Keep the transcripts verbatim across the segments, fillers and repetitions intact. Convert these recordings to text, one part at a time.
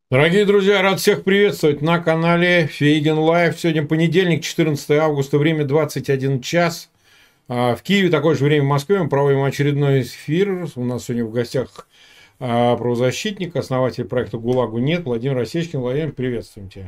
Дорогие друзья, рад всех приветствовать на канале Фейген Лайв. Сегодня понедельник, четырнадцатое августа, время двадцать один час. А, В Киеве такое же время в Москве. Мы проводим очередной эфир. У нас сегодня в гостях а, правозащитник, основатель проекта ГУЛАГу нет, Владимир Осечкин. Владимир, приветствуем тебя.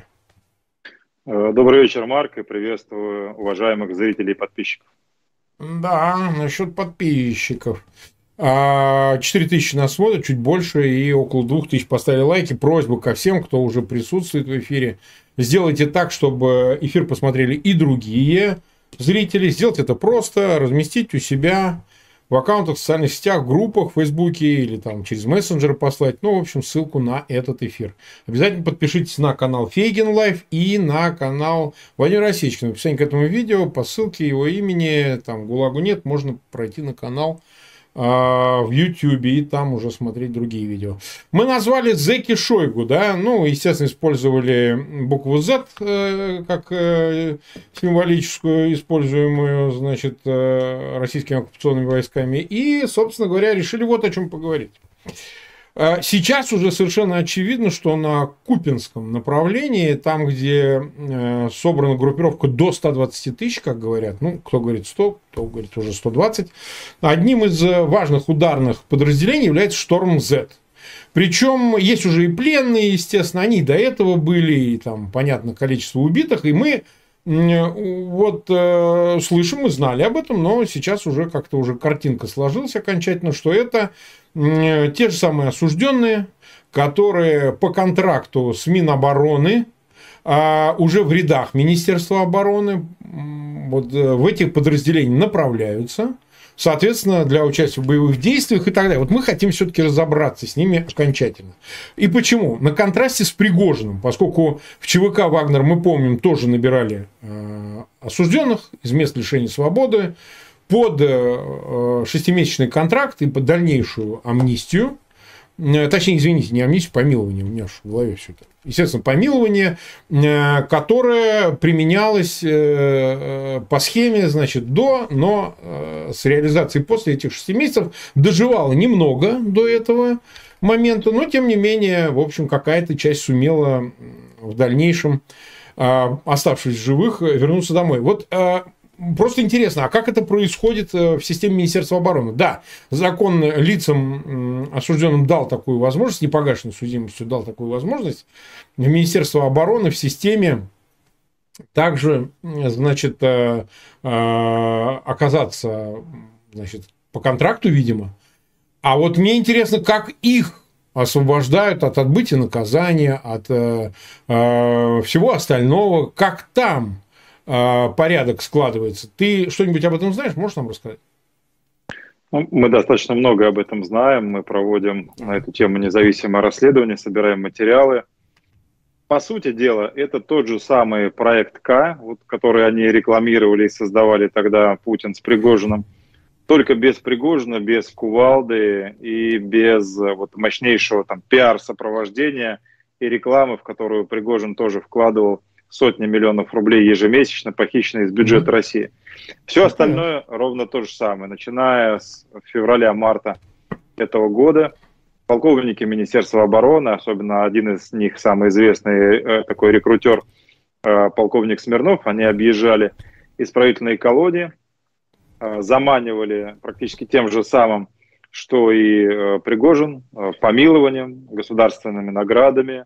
Добрый вечер, Марк, и приветствую уважаемых зрителей и подписчиков. Да, насчет подписчиков. А, четыре тысячи нас смотрят, чуть больше, и около двух тысяч поставили лайки. Просьба ко всем, кто уже присутствует в эфире, сделайте так, чтобы эфир посмотрели и другие зрители. Сделать это просто, разместить у себя в аккаунтах, в социальных сетях, в группах, в Фейсбуке или там через мессенджеры послать. Ну, в общем, ссылку на этот эфир. Обязательно подпишитесь на канал Фейген Лайф и на канал Владимира Осечкина. В описании к этому видео по ссылке его имени, там ГУЛАГу нет, можно пройти на канал в Ютьюбе и там уже смотреть другие видео. Мы назвали Зеки Шойгу, да, ну, естественно, использовали букву Z как символическую, используемую, значит, российскими оккупационными войсками, и, собственно говоря, решили вот о чем поговорить. Сейчас уже совершенно очевидно, что на Купинском направлении, там, где собрана группировка до ста двадцати тысяч, как говорят, ну, кто говорит сто, кто говорит уже сто двадцать, одним из важных ударных подразделений является Шторм Z. Причем есть уже и пленные, естественно, они до этого были, и там, понятно, количество убитых, и мы вот э, слышим и знали об этом, но сейчас уже как-то уже картинка сложилась окончательно, что это э, те же самые осужденные, которые по контракту с Минобороны э, уже в рядах Министерства обороны вот, э, в этих подразделениях направляются, соответственно, для участия в боевых действиях и так далее. Вот мы хотим все-таки разобраться с ними окончательно. И почему? На контрасте с Пригожиным, поскольку в ЧВК «Вагнер», мы помним, тоже набирали э, осужденных из мест лишения свободы под э, шестимесячный контракт и под дальнейшую амнистию. Точнее, извините, не амнистию, помилование, у меня аж в голове все это. Естественно, помилование, которое применялось по схеме, значит, до, но с реализацией после этих шести месяцев доживало немного до этого момента, но, тем не менее, в общем, какая-то часть сумела в дальнейшем, оставшись в живых, вернуться домой. Вот просто интересно, а как это происходит в системе Министерства обороны? Да, закон лицам осужденным дал такую возможность, непогашенной судимостью дал такую возможность. В Министерство обороны в системе также, значит, оказаться, значит, по контракту, видимо. А вот мне интересно, как их освобождают от отбытия наказания, от всего остального, как там порядок складывается. Ты что-нибудь об этом знаешь? Можешь нам рассказать? Ну, мы достаточно много об этом знаем. Мы проводим на эту тему независимое расследование, собираем материалы. По сути дела, это тот же самый проект К, вот, который они рекламировали и создавали тогда Путин с Пригожиным. Только без Пригожина, без кувалды и без вот, мощнейшего там, пиар-сопровождения и рекламы, в которую Пригожин тоже вкладывал сотни миллионов рублей ежемесячно, похищенные из бюджета mm-hmm. России. Все остальное mm-hmm. ровно то же самое. Начиная с февраля-марта этого года полковники Министерства обороны, особенно один из них, самый известный такой рекрутер, полковник Смирнов, они объезжали исправительные колонии, заманивали практически тем же самым, что и Пригожин, помилованием, государственными наградами,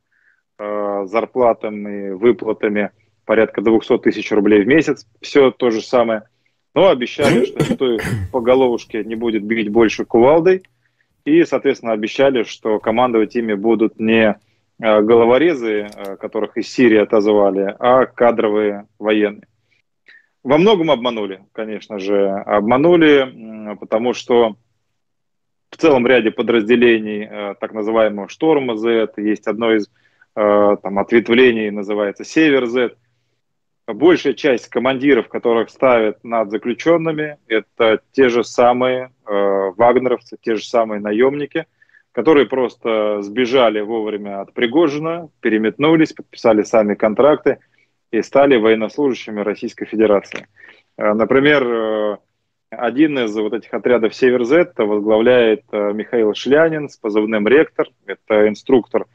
зарплатами, выплатами порядка двухсот тысяч рублей в месяц. Все то же самое. Но обещали, что никто их по головушке не будет бить больше кувалдой. И, соответственно, обещали, что командовать ими будут не головорезы, которых из Сирии отозвали, а кадровые военные. Во многом обманули, конечно же. Обманули, потому что в целом ряде подразделений так называемого «Шторма Z» есть одно из там, ответвлений, называется «Север Z». Большая часть командиров, которых ставят над заключенными, это те же самые э, вагнеровцы, те же самые наемники, которые просто сбежали вовремя от Пригожина, переметнулись, подписали сами контракты и стали военнослужащими Российской Федерации. Э, например, э, один из вот этих отрядов «Север Z» возглавляет э, Михаил Шлянин с позывным «Ректор». Это инструктор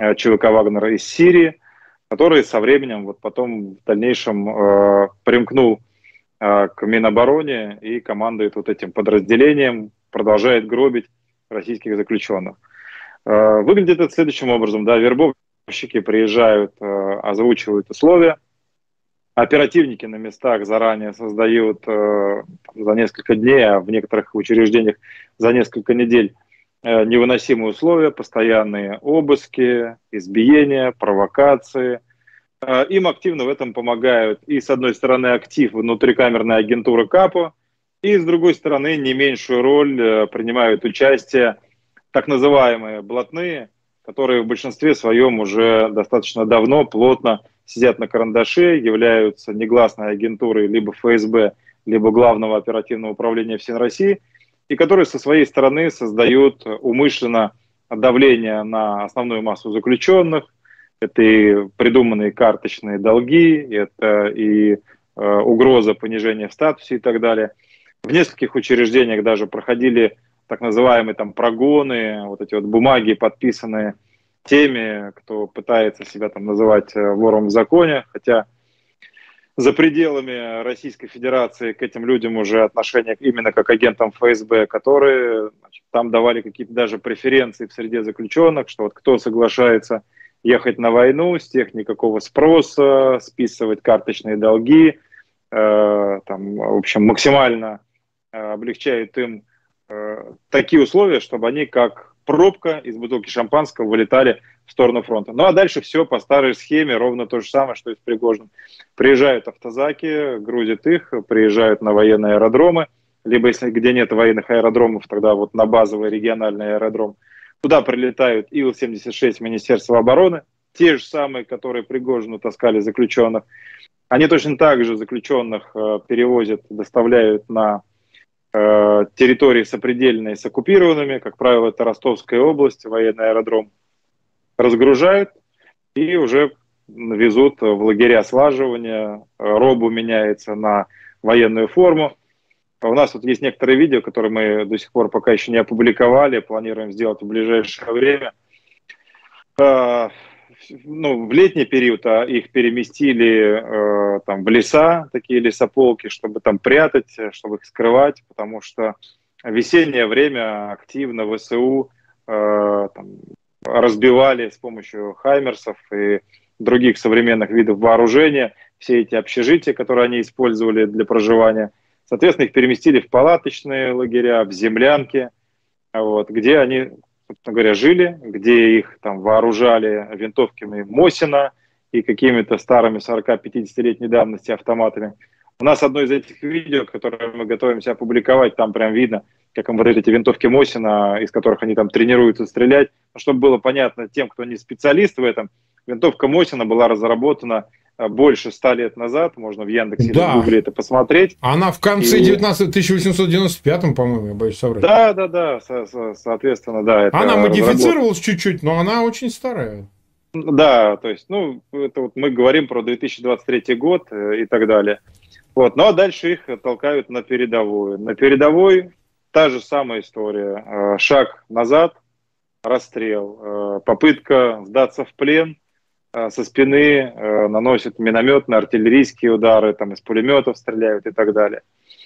ЧВК Вагнера из Сирии, который со временем, вот потом в дальнейшем э, примкнул э, к Минобороне и командует вот этим подразделением, продолжает гробить российских заключенных. Э, выглядит это следующим образом. Да, вербовщики приезжают, э, озвучивают условия, оперативники на местах заранее создают э, за несколько дней, а в некоторых учреждениях за несколько недель э, невыносимые условия, постоянные обыски, избиения, провокации. Э, им активно в этом помогают и, с одной стороны, актив внутрикамерной агентуры КАПО, и, с другой стороны, не меньшую роль э, принимают участие так называемые блатные, которые в большинстве своем уже достаточно давно, плотно сидят на карандаше, являются негласной агентурой либо ФСБ, либо Главного оперативного управления ФСИН России, и которые со своей стороны создают умышленно давление на основную массу заключенных. Это и придуманные карточные долги, это и э, угроза понижения в статусе и так далее. В нескольких учреждениях даже проходили так называемые там прогоны, вот эти вот бумаги, подписанные теми, кто пытается себя там называть вором в законе, хотя за пределами Российской Федерации к этим людям уже отношение именно как агентам ФСБ, которые, значит, там давали какие-то даже преференции в среде заключенных, что вот кто соглашается ехать на войну, с тех никакого спроса, списывать карточные долги, э, там, в общем, максимально э, облегчает им э, такие условия, чтобы они как пробка из бутылки шампанского вылетали в сторону фронта. Ну а дальше все по старой схеме, ровно то же самое, что и с Пригожиным. Приезжают автозаки, грузят их, приезжают на военные аэродромы, либо если где нет военных аэродромов, тогда вот на базовый региональный аэродром. Туда прилетают Ил семьдесят шесть Министерства обороны, те же самые, которые Пригожину таскали заключенных. Они точно так же заключенных э, перевозят, доставляют на территории сопредельные с оккупированными, как правило, это Ростовская область, военный аэродром, разгружают и уже везут в лагеря слаживания, робу меняется на военную форму. У нас вот есть некоторые видео, которые мы до сих пор пока еще не опубликовали, планируем сделать в ближайшее время. Ну, в летний период а их переместили э, там, в леса, такие лесополки, чтобы там прятать, чтобы их скрывать, потому что в весеннее время активно ВСУ э, там, разбивали с помощью хаймерсов и других современных видов вооружения все эти общежития, которые они использовали для проживания. Соответственно, их переместили в палаточные лагеря, в землянки, вот, где они, собственно говоря, жили, где их там вооружали винтовками Мосина и какими-то старыми сорок-пятидесятилетней давности автоматами. У нас одно из этих видео, которое мы готовимся опубликовать, там прям видно, как им выдают эти винтовки Мосина, из которых они там тренируются стрелять. Чтобы было понятно тем, кто не специалист в этом, винтовка Мосина была разработана больше ста лет назад, можно в Яндексе да. или в Гугле это посмотреть. Она в конце и... девятнадцатого тысяча восемьсот девяносто пятом, по-моему, я боюсь соврать. Да, да, да, со- со- соответственно, да. Это она модифицировалась разработка. чуть-чуть, но она очень старая. Да, то есть, ну, это вот мы говорим про две тысячи двадцать третий год и так далее. Вот, ну а дальше их толкают на передовую. На передовой та же самая история. Шаг назад, расстрел, попытка сдаться в плен. Со спины э, наносят минометные, артиллерийские удары, там из пулеметов стреляют и так далее.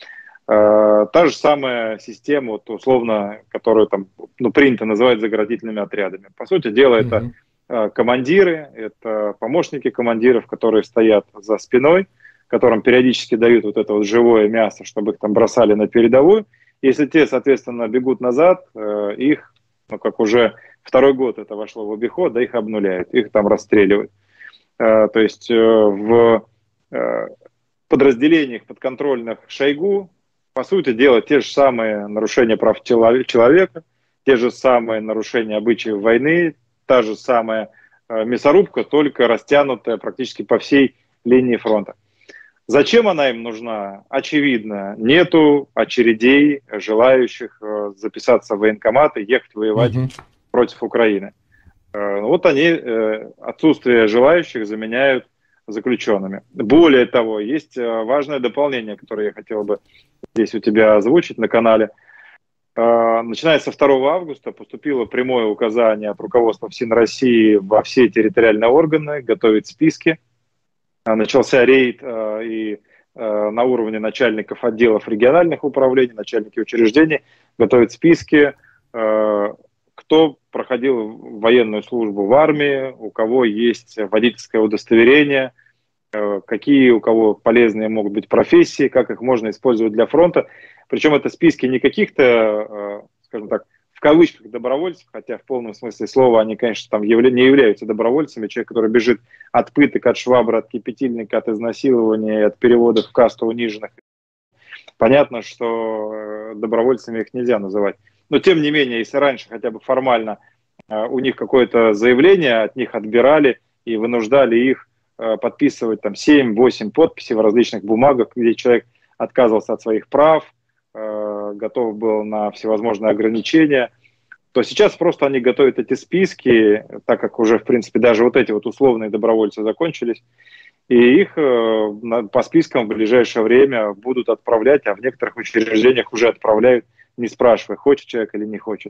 Э, та же самая система, вот, условно, которую там, ну, принято называть заградительными отрядами. По сути дела, это mm-hmm. э, командиры, это помощники командиров, которые стоят за спиной, которым периодически дают вот это вот живое мясо, чтобы их там бросали на передовую. Если те, соответственно, бегут назад, э, их, ну, как уже второй год это вошло в обиход, да, их обнуляют, их там расстреливают. Э, то есть э, в э, подразделениях подконтрольных Шойгу, по сути дела, те же самые нарушения прав человека, те же самые нарушения обычаев войны, та же самая э, мясорубка, только растянутая практически по всей линии фронта. Зачем она им нужна? Очевидно, нету очередей желающих э, записаться в военкомат и ехать воевать mm-hmm. против Украины. Вот они отсутствие желающих заменяют заключенными. Более того, есть важное дополнение, которое я хотел бы здесь у тебя озвучить на канале. Начиная со второго августа поступило прямое указание от руководства ФСИН России во все территориальные органы готовить списки. Начался рейд и на уровне начальников отделов региональных управлений, начальники учреждений готовят списки, кто проходил военную службу в армии, у кого есть водительское удостоверение, какие у кого полезные могут быть профессии, как их можно использовать для фронта. Причем это списки не каких-то, скажем так, в кавычках добровольцев, хотя в полном смысле слова они, конечно, там явля- не являются добровольцами. Человек, который бежит от пыток, от швабры, от кипятильника, от изнасилования, от переводов в касту униженных. Понятно, что добровольцами их нельзя называть. Но тем не менее, если раньше хотя бы формально у них какое-то заявление, от них отбирали и вынуждали их подписывать там семь-восемь подписей в различных бумагах, где человек отказывался от своих прав, готов был на всевозможные ограничения, то сейчас просто они готовят эти списки, так как уже, в принципе, даже вот эти вот условные добровольцы закончились, и их по спискам в ближайшее время будут отправлять, а в некоторых учреждениях уже отправляют, не спрашивая, хочет человек или не хочет.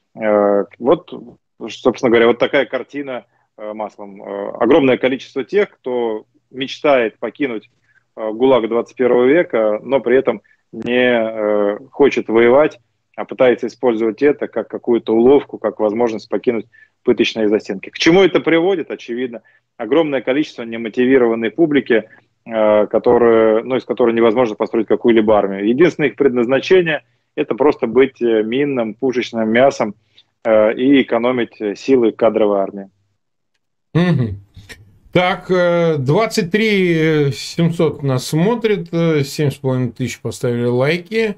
Вот, собственно говоря, вот такая картина маслом. Огромное количество тех, кто мечтает покинуть ГУЛАГ двадцать первого века, но при этом не хочет воевать, а пытается использовать это как какую-то уловку, как возможность покинуть пыточные застенки. К чему это приводит? Очевидно, огромное количество немотивированной публики, которые, ну, из которой невозможно построить какую-либо армию. Единственное их предназначение – это просто быть минным, пушечным мясом и экономить силы кадровой армии. Угу. Так, двадцать три семьсот нас смотрит, семь с половиной тысяч поставили лайки.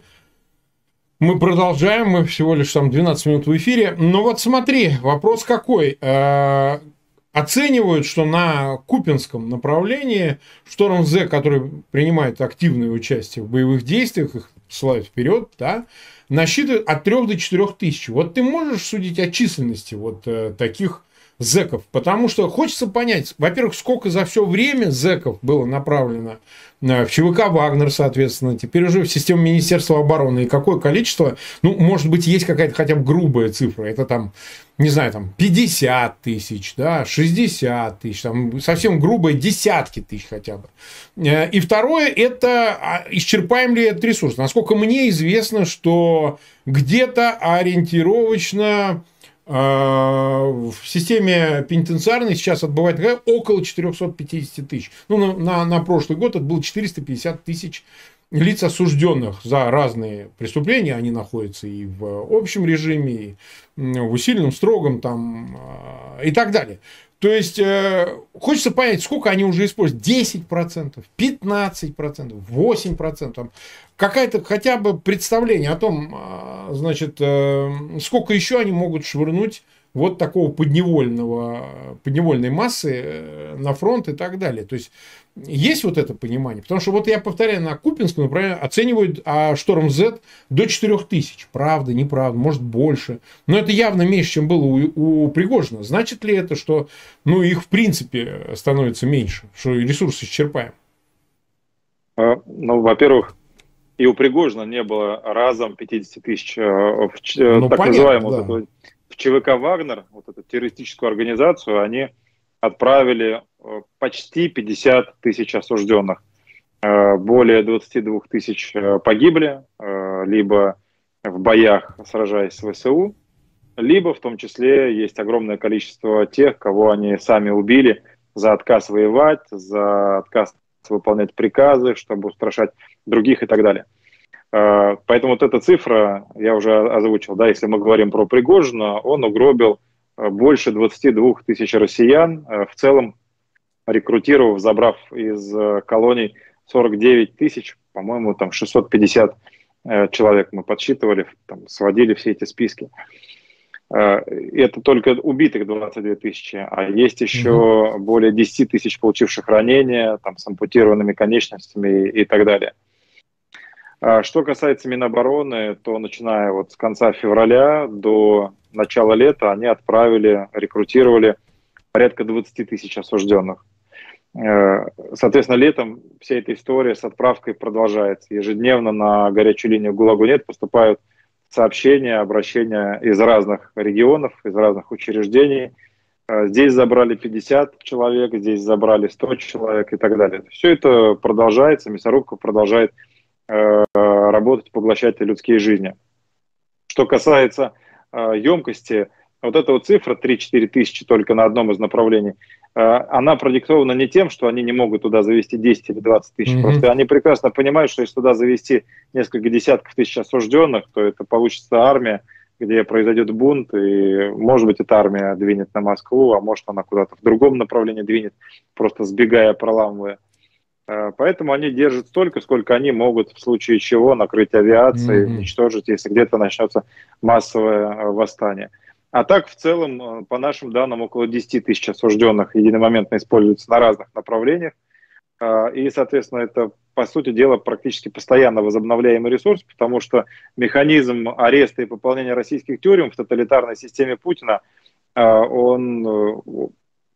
Мы продолжаем, мы всего лишь там двенадцать минут в эфире. Но вот смотри, вопрос какой. Оценивают, что на Купянском направлении Шторм З, который принимает активное участие в боевых действиях, их посылают вперед, да, насчитывают от трёх до четырёх тысяч. Вот ты можешь судить о численности вот таких зэков? Потому что хочется понять, во-первых, сколько за все время зэков было направлено в ЧВК «Вагнер», соответственно, теперь уже в систему Министерства обороны, и какое количество, ну, может быть, есть какая-то хотя бы грубая цифра, это там, не знаю, там пятьдесят тысяч, да, шестьдесят тысяч, там совсем грубые десятки тысяч хотя бы. И второе, это исчерпаем ли этот ресурс? Насколько мне известно, что где-то ориентировочно в системе пенитенциарной сейчас отбывает около четыреста пятьдесят тысяч. Ну, на, на, на прошлый год это было четыреста пятьдесят тысяч лиц, осужденных за разные преступления. Они находятся и в общем режиме, и в усиленном, строгом там, и так далее. То есть, э, хочется понять, сколько они уже используют. десять процентов, пятнадцать процентов, восемь процентов. Какое-то хотя бы представление о том, э, значит, э, сколько еще они могут швырнуть вот такого подневольного, подневольной массы на фронт и так далее. То есть, есть вот это понимание. Потому что, вот я повторяю, на Купинском, например, оценивают а Шторм З до четырёх тысяч. Правда, неправда, может больше. Но это явно меньше, чем было у, у Пригожина. Значит ли это, что ну, их в принципе становится меньше? Что ресурсы исчерпаем? Ну, во-первых, и у Пригожина не было разом пятьдесят тысяч в ну, так понятно, называемую да. вот, в ЧВК «Вагнер», вот эту террористическую организацию, они отправили почти пятьдесят тысяч осужденных. Более двадцать два тысяч погибли, либо в боях, сражаясь с ВСУ, либо в том числе есть огромное количество тех, кого они сами убили за отказ воевать, за отказ выполнять приказы, чтобы устрашать других и так далее. Поэтому вот эта цифра, я уже озвучил, да, если мы говорим про Пригожина, он угробил больше двадцати двух тысяч россиян, в целом рекрутировав, забрав из колоний сорок девять тысяч, по-моему, там шестьсот пятьдесят человек мы подсчитывали, там, сводили все эти списки. Это только убитых двадцать две тысячи, а есть еще mm-hmm. более десять тысяч получивших ранения, там, с ампутированными конечностями и, и так далее. Что касается Минобороны, то начиная вот с конца февраля до начала лета они отправили, рекрутировали порядка двадцати тысяч осужденных. Соответственно, летом вся эта история с отправкой продолжается. Ежедневно на горячую линию ГУЛАГу нет поступают сообщения, обращения из разных регионов, из разных учреждений. Здесь забрали пятьдесят человек, здесь забрали сто человек и так далее. Все это продолжается, мясорубка продолжает э, работать, поглощать людские жизни. Что касается э, емкости, вот эта вот цифра три-четыре тысячи только на одном из направлений, э, она продиктована не тем, что они не могут туда завести десять или двадцать тысяч. Mm-hmm. Просто они прекрасно понимают, что если туда завести несколько десятков тысяч осужденных, то это получится армия, где произойдет бунт, и, может быть, эта армия двинет на Москву, а может, она куда-то в другом направлении двинет, просто сбегая, проламывая. Поэтому они держат столько, сколько они могут в случае чего накрыть авиацией, mm-hmm. уничтожить, если где-то начнется массовое восстание. А так, в целом, по нашим данным, около десять тысяч осужденных единомоментно используются на разных направлениях. И, соответственно, это, по сути дела, практически постоянно возобновляемый ресурс, потому что механизм ареста и пополнения российских тюрем в тоталитарной системе Путина, он, ну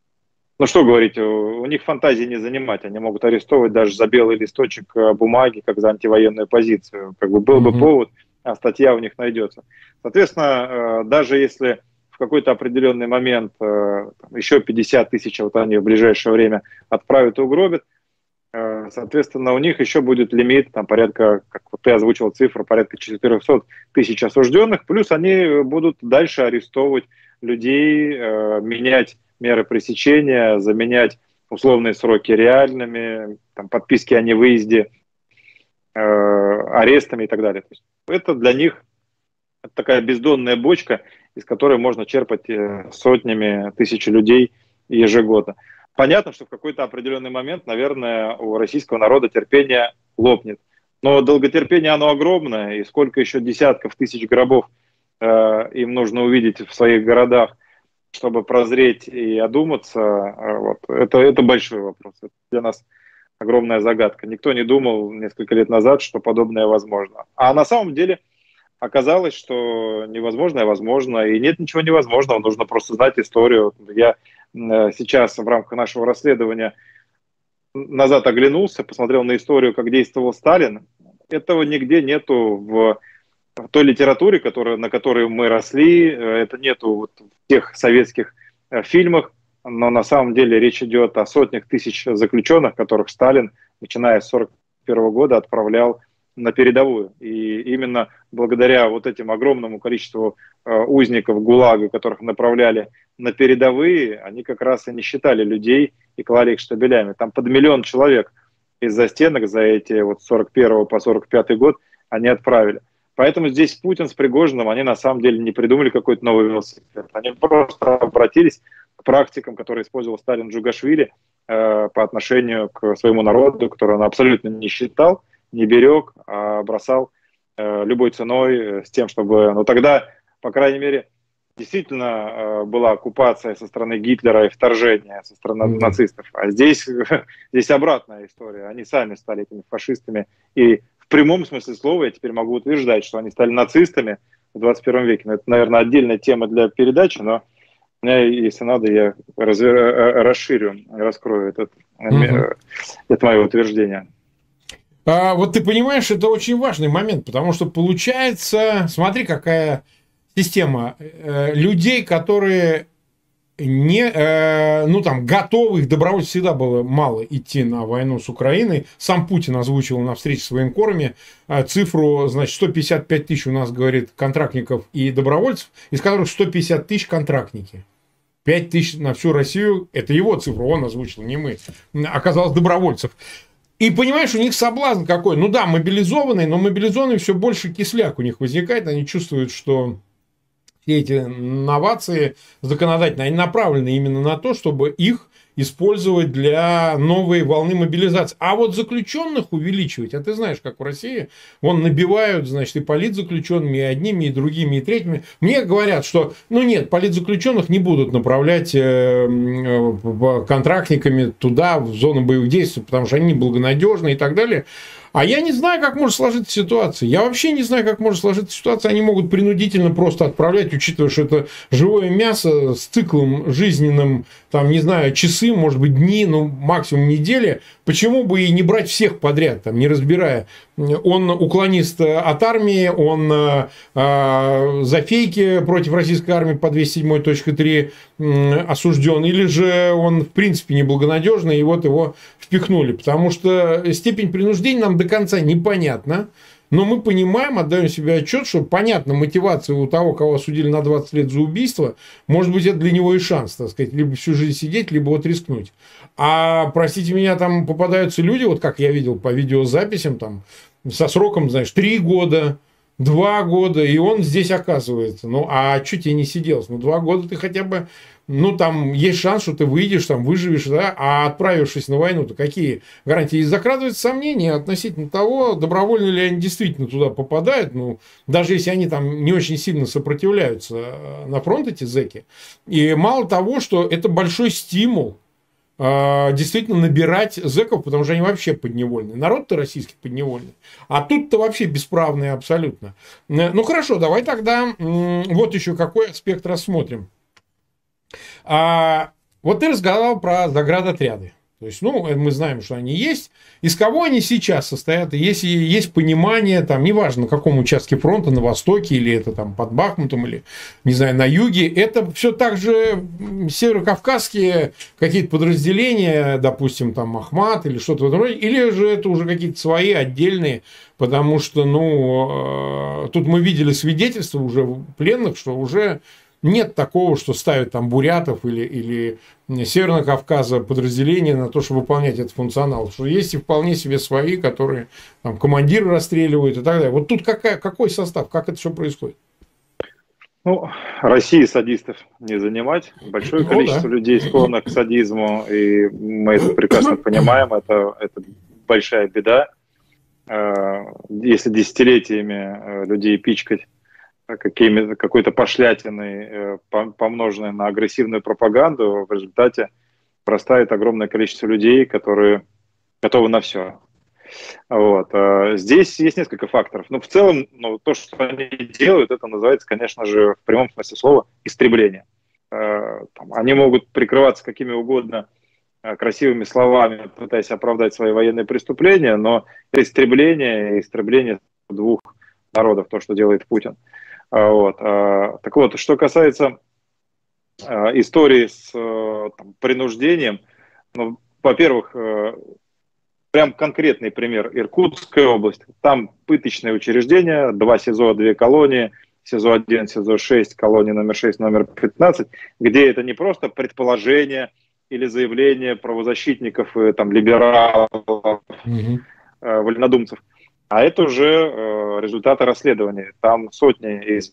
что говорить, у них фантазии не занимать, они могут арестовывать даже за белый листочек бумаги, как за антивоенную позицию. Как бы был бы mm-hmm. повод, а статья у них найдется. Соответственно, даже если в какой-то определенный момент еще пятьдесят тысяч вот они в ближайшее время отправят и угробят, соответственно, у них еще будет лимит, там порядка, как вот ты озвучил цифру, порядка четыреста тысяч осужденных, плюс они будут дальше арестовывать людей, э, менять меры пресечения, заменять условные сроки реальными, там, подписки о невыезде, э, арестами и так далее. То есть это для них такая бездонная бочка, из которой можно черпать сотнями тысяч людей ежегодно. Понятно, что в какой-то определенный момент, наверное, у российского народа терпение лопнет. Но долготерпение оно огромное, и сколько еще десятков тысяч гробов э, им нужно увидеть в своих городах, чтобы прозреть и одуматься, э, вот, это, это большой вопрос. Это для нас огромная загадка. Никто не думал несколько лет назад, что подобное возможно. А на самом деле оказалось, что невозможное возможно, и нет ничего невозможного, нужно просто знать историю. Я сейчас в рамках нашего расследования назад оглянулся, посмотрел на историю, как действовал Сталин. Этого нигде нету в, в той литературе, которая, на которой мы росли, это нету вот в тех советских фильмах, но на самом деле речь идет о сотнях тысяч заключенных, которых Сталин, начиная с сорок первого года, отправлял на передовую. И именно благодаря вот этим огромному количеству э, узников ГУЛАГа, которых направляли на передовые, они как раз и не считали людей и клали их штабелями. Там под миллион человек из-за стенок за эти вот сорок первого по сорок пятый год они отправили. Поэтому здесь Путин с Пригожиным, они на самом деле не придумали какой-то новый велосипед. Они просто обратились к практикам, которые использовал Сталин Джугашвили э, по отношению к своему народу, который он абсолютно не считал, не берег, а бросал э, любой ценой э, с тем, чтобы... Ну тогда, по крайней мере, действительно э, была оккупация со стороны Гитлера и вторжение со стороны mm-hmm. нацистов. А здесь, здесь обратная история. Они сами стали этими фашистами. И в прямом смысле слова я теперь могу утверждать, что они стали нацистами в двадцать первом веке. Но это, наверное, отдельная тема для передачи, но если надо, я разве... расширю, раскрою этот, mm-hmm. это мое утверждение. А, вот ты понимаешь, это очень важный момент, потому что получается, смотри, какая система э, людей, которые не, э, ну там, готовых, добровольцев всегда было мало идти на войну с Украиной. Сам Путин озвучил на встрече с военкорами э, цифру, значит, сто пятьдесят пять тысяч у нас, говорит, контрактников и добровольцев, из которых сто пятьдесят тысяч контрактники. пять тысяч на всю Россию, это его цифра, он озвучил, не мы, оказалось добровольцев. И понимаешь, у них соблазн какой. Ну да, мобилизованные, но мобилизованные все больше кисляк у них возникает. Они чувствуют, что все эти новации законодательные, они направлены именно на то, чтобы их использовать для новой волны мобилизации. А вот заключенных увеличивать, а ты знаешь, как в России, вон набивают, значит, и политзаключенными, и одними, и другими, и третьими. Мне говорят, что, ну нет, политзаключенных не будут направлять контрактниками туда, в зону боевых действий, потому что они неблагонадежны и так далее. А я не знаю, как может сложиться ситуация. Я вообще не знаю, как может сложиться ситуация. Они могут принудительно просто отправлять, учитывая, что это живое мясо с циклом жизненным, там, не знаю, часы, может быть, дни, ну, максимум недели. Почему бы и не брать всех подряд, там, не разбирая? Он уклонист от армии, он э, за фейки против российской армии по двести седьмой точка три э, осужден, или же он, в принципе, неблагонадежный, и вот его впихнули. Потому что степень принуждения нам до конца непонятна. Но мы понимаем, отдаем себе отчет, что понятна мотивация у того, кого осудили на двадцать лет за убийство. Может быть, это для него и шанс, так сказать, либо всю жизнь сидеть, либо вот рискнуть. А, простите меня, там попадаются люди, вот как я видел по видеозаписям, там, со сроком, знаешь, три года, два года, и он здесь оказывается. Ну, а что тебе не сиделось? Ну, два года ты хотя бы... Ну, там есть шанс, что ты выйдешь, там, выживешь, да, а отправившись на войну, то какие гарантии? И закрадываются сомнения относительно того, добровольно ли они действительно туда попадают, ну, даже если они там не очень сильно сопротивляются на фронт, эти зэки. И мало того, что это большой стимул э, действительно набирать зэков, потому что они вообще подневольные. Народ-то российский подневольный. А тут-то вообще бесправные абсолютно. Ну, хорошо, давай тогда вот еще какой аспект рассмотрим. А, вот ты рассказал про заградотряды. То есть, ну, мы знаем, что они есть. Из кого они сейчас состоят? Если есть понимание, там, неважно, на каком участке фронта, на востоке, или это там под Бахмутом, или, не знаю, на юге, это все так же северокавказские какие-то подразделения, допустим, там, Ахмат или что-то в этом роде, или же это уже какие-то свои отдельные, потому что, ну, тут мы видели свидетельства уже пленных, что уже... Нет такого, что ставят там бурятов или, или Северного Кавказа подразделения на то, чтобы выполнять этот функционал. Что есть и вполне себе свои, которые там командиры расстреливают и так далее. Вот тут какая, какой состав, как это все происходит? Ну, России садистов не занимать. Большое ну, количество да. людей склонно к садизму, и мы это прекрасно понимаем. Это, это большая беда. Если десятилетиями людей пичкать какими, какой-то пошлятиной, помноженной на агрессивную пропаганду, в результате простает огромное количество людей, которые готовы на все. Вот. Здесь есть несколько факторов. Но в целом, ну, то, что они делают, это называется, конечно же, в прямом смысле слова, истребление. Там, они могут прикрываться какими угодно красивыми словами, пытаясь оправдать свои военные преступления, но это истребление, истребление двух народов, то, что делает Путин. Вот. Так вот, что касается истории с там, принуждением, ну, во-первых, прям конкретный пример. Иркутская область. Там пыточные учреждения, два СИЗО, две колонии, СИЗО один, СИЗО шесть, колония номер шесть, номер пятнадцать, где это не просто предположение или заявление правозащитников, там, либералов, mm-hmm. вольнодумцев, а это уже э, результаты расследования. Там сотни из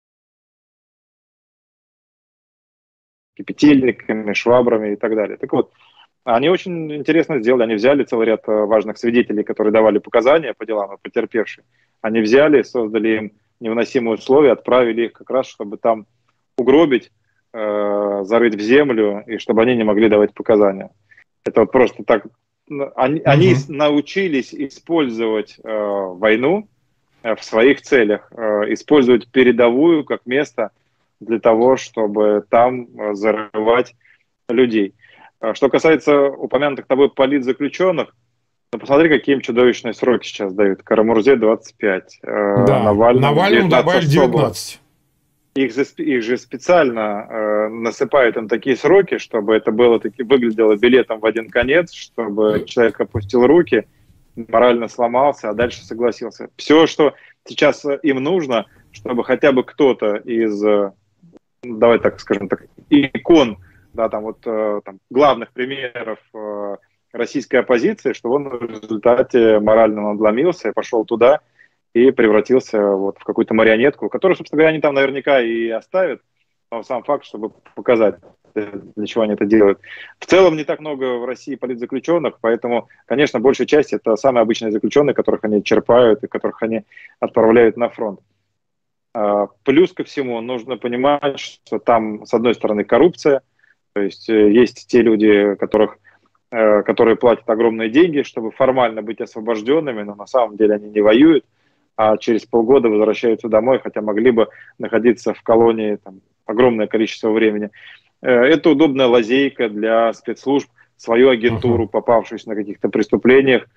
кипятильниками, швабрами и так далее. Так вот, они очень интересно сделали. Они взяли целый ряд важных свидетелей, которые давали показания по делам, и потерпевшие. Они взяли, создали им невыносимые условия, отправили их как раз, чтобы там угробить, э, зарыть в землю, и чтобы они не могли давать показания. Это вот просто так... Они, угу. они научились использовать э, войну э, в своих целях, э, использовать передовую как место для того, чтобы там э, зарывать людей. Э, что касается упомянутых тобой политзаключенных, то посмотри, какие им чудовищные сроки сейчас дают. Карамурзе двадцать пять, э, да, Навальному, Навальному добавили девятнадцать. Их же, их же специально э, насыпают им такие сроки, чтобы это было таки, выглядело билетом в один конец, чтобы человек опустил руки, морально сломался, а дальше согласился. Все, что сейчас им нужно, чтобы хотя бы кто-то из, давай так скажем так, икон, да, там вот э, там, главных примеров э, российской оппозиции, чтобы он в результате морально надломился и пошел туда, и превратился вот в какую-то марионетку, которую, собственно говоря, они там наверняка и оставят, но сам факт, чтобы показать, для чего они это делают. В целом не так много в России политзаключенных, поэтому, конечно, большая часть это самые обычные заключенные, которых они черпают и которых они отправляют на фронт. Плюс ко всему нужно понимать, что там, с одной стороны, коррупция, то есть есть те люди, которых которые платят огромные деньги, чтобы формально быть освобожденными, но на самом деле они не воюют, а через полгода возвращаются домой, хотя могли бы находиться в колонии там огромное количество времени. Это удобная лазейка для спецслужб свою агентуру, попавшуюся на каких-то преступлениях,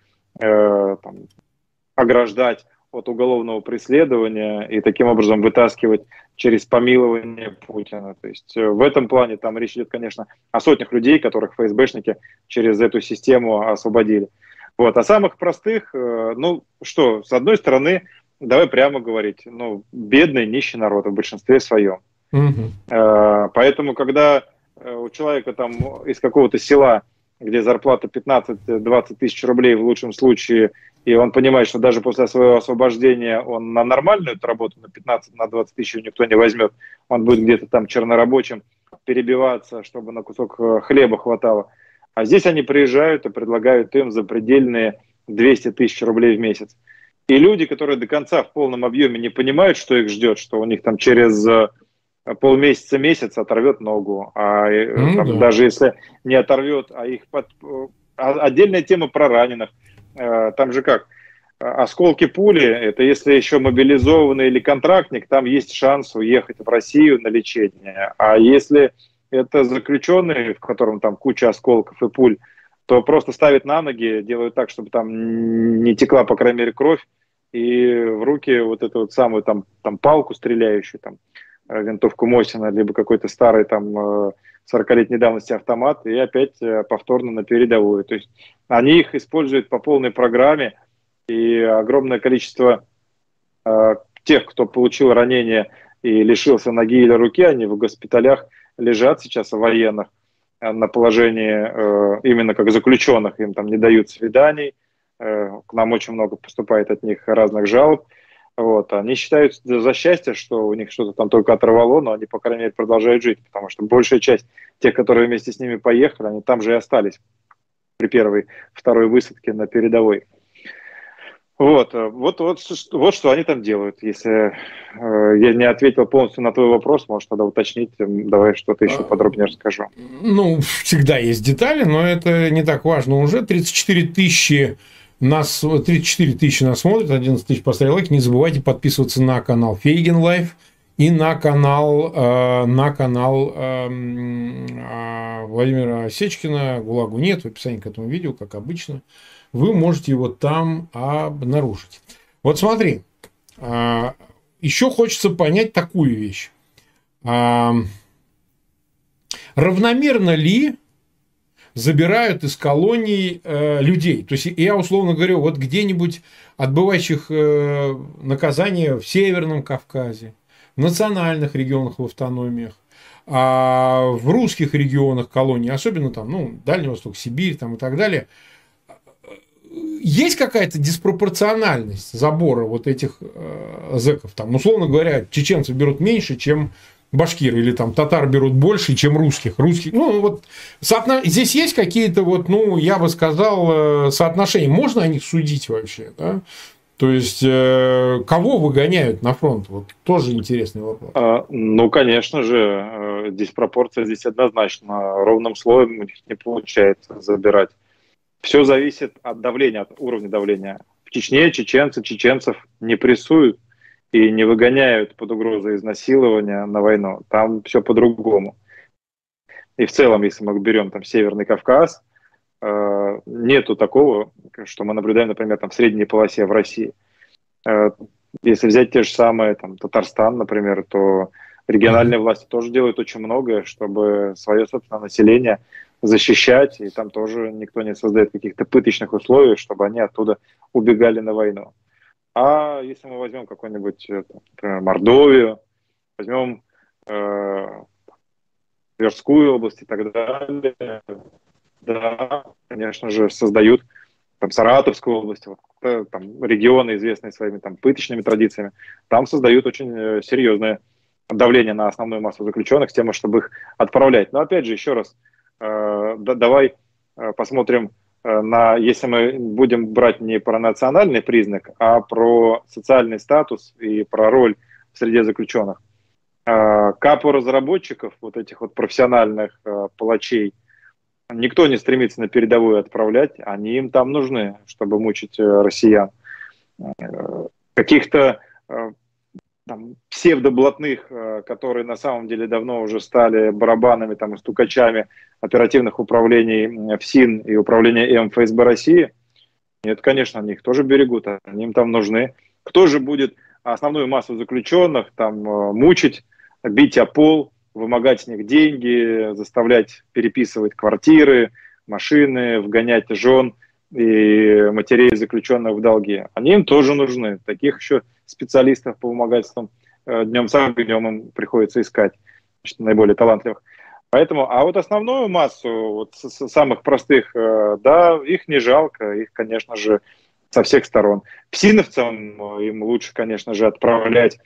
э, там, ограждать от уголовного преследования и таким образом вытаскивать через помилование Путина. То есть э, в этом плане там речь идет, конечно, о сотнях людей, которых ФСБшники через эту систему освободили. Вот. А самых простых, э, ну что, с одной стороны, давай прямо говорить, ну, бедный, нищий народ в большинстве своем. Угу. Э, поэтому, когда у человека там из какого-то села, где зарплата пятнадцать-двадцать тысяч рублей в лучшем случае, и он понимает, что даже после своего освобождения он на нормальную работу, на пятнадцать-двадцать тысяч никто не возьмет, он будет где-то там чернорабочим перебиваться, чтобы на кусок хлеба хватало. А здесь они приезжают и предлагают им запредельные двести тысяч рублей в месяц. И люди, которые до конца в полном объеме не понимают, что их ждет, что у них там через полмесяца, месяц оторвет ногу, а ну, там, да. даже если не оторвет, а их под... отдельная тема про раненых. Там же как, осколки пули, это если еще мобилизованный или контрактник, там есть шанс уехать в Россию на лечение. А если это заключенный, в котором там куча осколков и пуль, то просто ставят на ноги, делают так, чтобы там не текла, по крайней мере, кровь, и в руки вот эту вот самую там, там палку стреляющую, там, винтовку Мосина, либо какой-то старый там сорокалетней давности автомат, и опять повторно на передовую. То есть они их используют по полной программе, и огромное количество э, тех, кто получил ранение и лишился ноги или руки, они в госпиталях лежат сейчас, военных, на положении э, именно как заключенных, им там не дают свиданий, э, к нам очень много поступает от них разных жалоб. Вот. Они считают за счастье, что у них что-то там только оторвало, но они, по крайней мере, продолжают жить, потому что большая часть тех, которые вместе с ними поехали, они там же и остались при первой, второй высадке на передовой. Вот, вот, вот, вот что они там делают. Если э, я не ответил полностью на твой вопрос, можешь тогда уточнить, давай что-то еще подробнее расскажу. Ну, всегда есть детали, но это не так важно уже. тридцать четыре тысячи Нас, тридцать четыре тысячи нас смотрят, одиннадцать тысяч поставили лайк. Не забывайте подписываться на канал Фейгин Лайф и на канал, э, на канал э, э, Владимира Сечкина. ГУЛАГу нет, в описании к этому видео, как обычно. Вы можете его там обнаружить. Вот смотри, э, еще хочется понять такую вещь. Э, равномерно ли забирают из колоний э, людей? То есть, я условно говорю, вот где-нибудь отбывающих э, наказания в Северном Кавказе, в национальных регионах, в автономиях, а в русских регионах колоний, особенно там, ну, Дальний Восток, Сибирь там, и так далее, есть какая-то диспропорциональность забора вот этих э, зэков? Там, условно говоря, чеченцев берут меньше, чем башкир, или там татар берут больше, чем русских. Русских, ну, вот, соотно... здесь есть какие-то, вот, ну, я бы сказал, соотношения. Можно о них судить вообще, да? То есть, э, кого выгоняют на фронт? Вот тоже интересный вопрос. А, ну, конечно же, диспропорция здесь однозначно. Ровным слоем у них не получается забирать. Все зависит от давления, от уровня давления. В Чечне чеченцы чеченцев не прессуют и не выгоняют под угрозой изнасилования на войну. Там все по-другому. И в целом, если мы берем там Северный Кавказ, э, нету такого, что мы наблюдаем, например, там в средней полосе в России. Э, если взять те же самые, там, Татарстан, например, то региональные власти тоже делают очень многое, чтобы свое собственное население защищать, и там тоже никто не создает каких-то пыточных условий, чтобы они оттуда убегали на войну. А если мы возьмем какую-нибудь, например, Мордовию, возьмем э, Тверскую область и так далее, да, конечно же, создают там, Саратовскую область, вот, там, регионы, известные своими там, пыточными традициями, там создают очень серьезное давление на основную массу заключенных с тем, чтобы их отправлять. Но опять же, еще раз, э, да, давай э, посмотрим на, если мы будем брать не про национальный признак, а про социальный статус и про роль в среде заключенных. Капу разработчиков, вот этих вот профессиональных палачей, Никто не стремится на передовую отправлять, они им там нужны, чтобы мучить россиян. Каких-то там псевдоблатных, которые на самом деле давно уже стали барабанами там, и стукачами оперативных управлений ФСИН и управления М Ф С Б России, нет, конечно, они их тоже берегут, они им там нужны. Кто же будет основную массу заключенных там мучить, бить о пол, вымогать с них деньги, заставлять переписывать квартиры, машины, вгонять жен и матерей заключенных в долги? Они им тоже нужны. Таких еще специалистов по вымогательствам днем с днем им приходится искать, наиболее талантливых. Поэтому, а вот основную массу вот, самых простых, да, их не жалко, их, конечно же, со всех сторон. ФСИНовцам им лучше, конечно же, отправлять,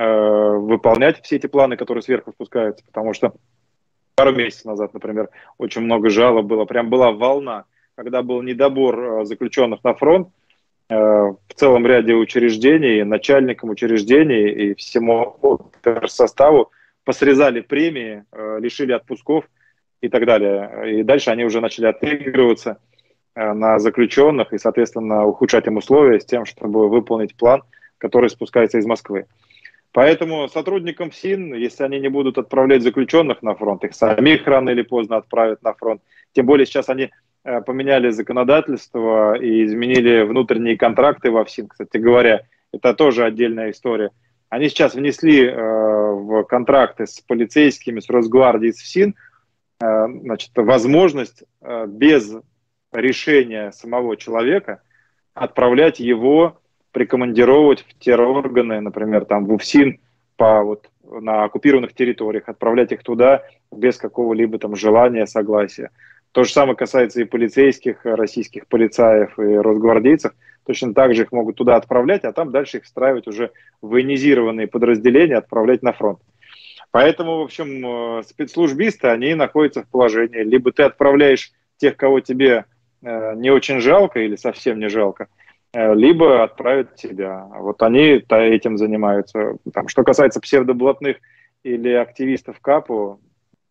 э, выполнять все эти планы, которые сверху спускаются, потому что пару месяцев назад, например, очень много жалоб было, прям была волна, когда был недобор заключенных на фронт, э, в целом ряде учреждений, начальникам учреждений и всему составу посрезали премии, э, лишили отпусков и так далее. И дальше они уже начали отыгрываться на заключенных и, соответственно, ухудшать им условия с тем, чтобы выполнить план, который спускается из Москвы. Поэтому сотрудникам ФСИН, если они не будут отправлять заключенных на фронт, их самих рано или поздно отправят на фронт. Тем более сейчас они поменяли законодательство и изменили внутренние контракты во ФСИН. Кстати говоря, это тоже отдельная история. Они сейчас внесли в контракты с полицейскими, с Росгвардией, с ФСИН, значит, возможность без решения самого человека отправлять его, прикомандировать в террорганы, например, там в УФСИН по, вот, на оккупированных территориях, отправлять их туда без какого-либо там желания, согласия. То же самое касается и полицейских, российских полицаев и росгвардейцев. Точно так же их могут туда отправлять, а там дальше их встраивать уже в военизированные подразделения, отправлять на фронт. Поэтому, в общем, спецслужбисты, они находятся в положении. Либо ты отправляешь тех, кого тебе не очень жалко или совсем не жалко, либо отправят тебя. Вот они этим занимаются. Там, что касается псевдоблатных или активистов КАПу,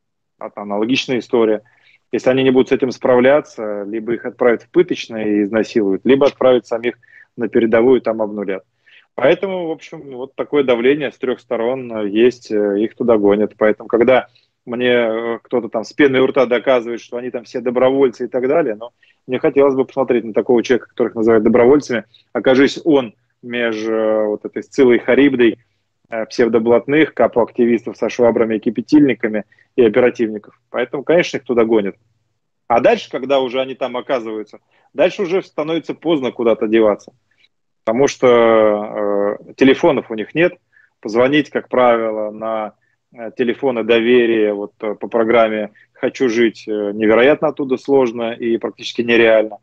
аналогичная история. Если они не будут с этим справляться, либо их отправят в пыточные и изнасилуют, либо отправят самих на передовую и там обнулят. Поэтому, в общем, вот такое давление с трех сторон есть, их туда гонят. Поэтому, когда мне кто-то там с пеной у рта доказывает, что они там все добровольцы и так далее, но мне хотелось бы посмотреть на такого человека, которых называют добровольцами, окажись он между вот этой Сциллой Харибдой, псевдоблатных, капо-активистов со швабрами и кипятильниками и оперативников. Поэтому, конечно, их туда гонят. А дальше, когда уже они там оказываются, дальше уже становится поздно куда-то деваться. Потому что э, телефонов у них нет. Позвонить, как правило, на телефоны доверия вот, по программе «Хочу жить» невероятно оттуда сложно и практически нереально.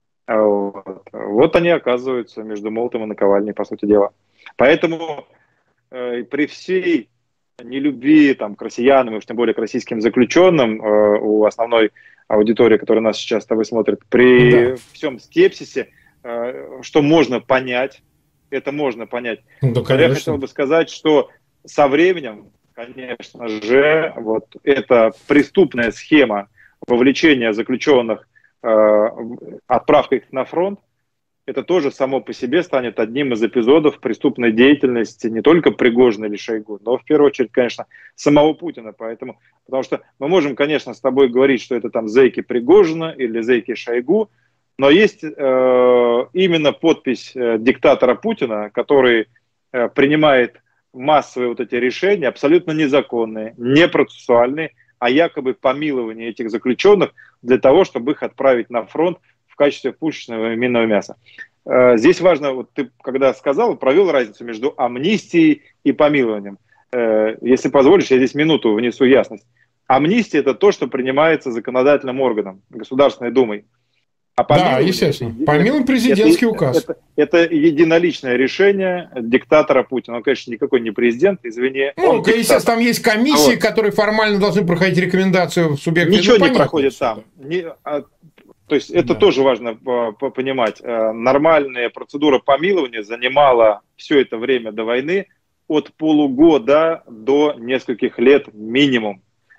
Вот, вот они оказываются между молотом и наковальней, по сути дела. Поэтому э, при всей нелюбви там, к россиянам, и уж тем более к российским заключенным, э, у основной аудитории, которая нас сейчас с тобой смотрит, при да. всем скепсисе, э, что можно понять, это можно понять. Ну, да, я хотел бы сказать, что со временем, конечно же, вот эта преступная схема вовлечения заключенных, э, отправка их на фронт, это тоже само по себе станет одним из эпизодов преступной деятельности не только Пригожина или Шойгу, но в первую очередь, конечно, самого Путина. Поэтому, потому что мы можем, конечно, с тобой говорить, что это там зэки Пригожина или зэки Шойгу, но есть э, именно подпись э, диктатора Путина, который э, принимает массовые вот эти решения, абсолютно незаконные, непроцессуальные, а якобы помилование этих заключенных для того, чтобы их отправить на фронт в качестве пушечного и минного мяса. Здесь важно, вот ты когда сказал, провел разницу между амнистией и помилованием. Если позволишь, я здесь минуту внесу ясность. Амнистия – это то, что принимается законодательным органом, Государственной Думой. А да, естественно. Помилуй президентский это, указ. Это, это, это единоличное решение диктатора Путина. Он, конечно, никакой не президент, извини. Ну, естественно, там есть комиссии, вот. которые формально должны проходить рекомендацию в субъекте. Ничего ну, не проходит там. Не, а, то есть это да. тоже важно понимать. Нормальная процедура помилования занимала все это время до войны от полугода до нескольких лет минимум.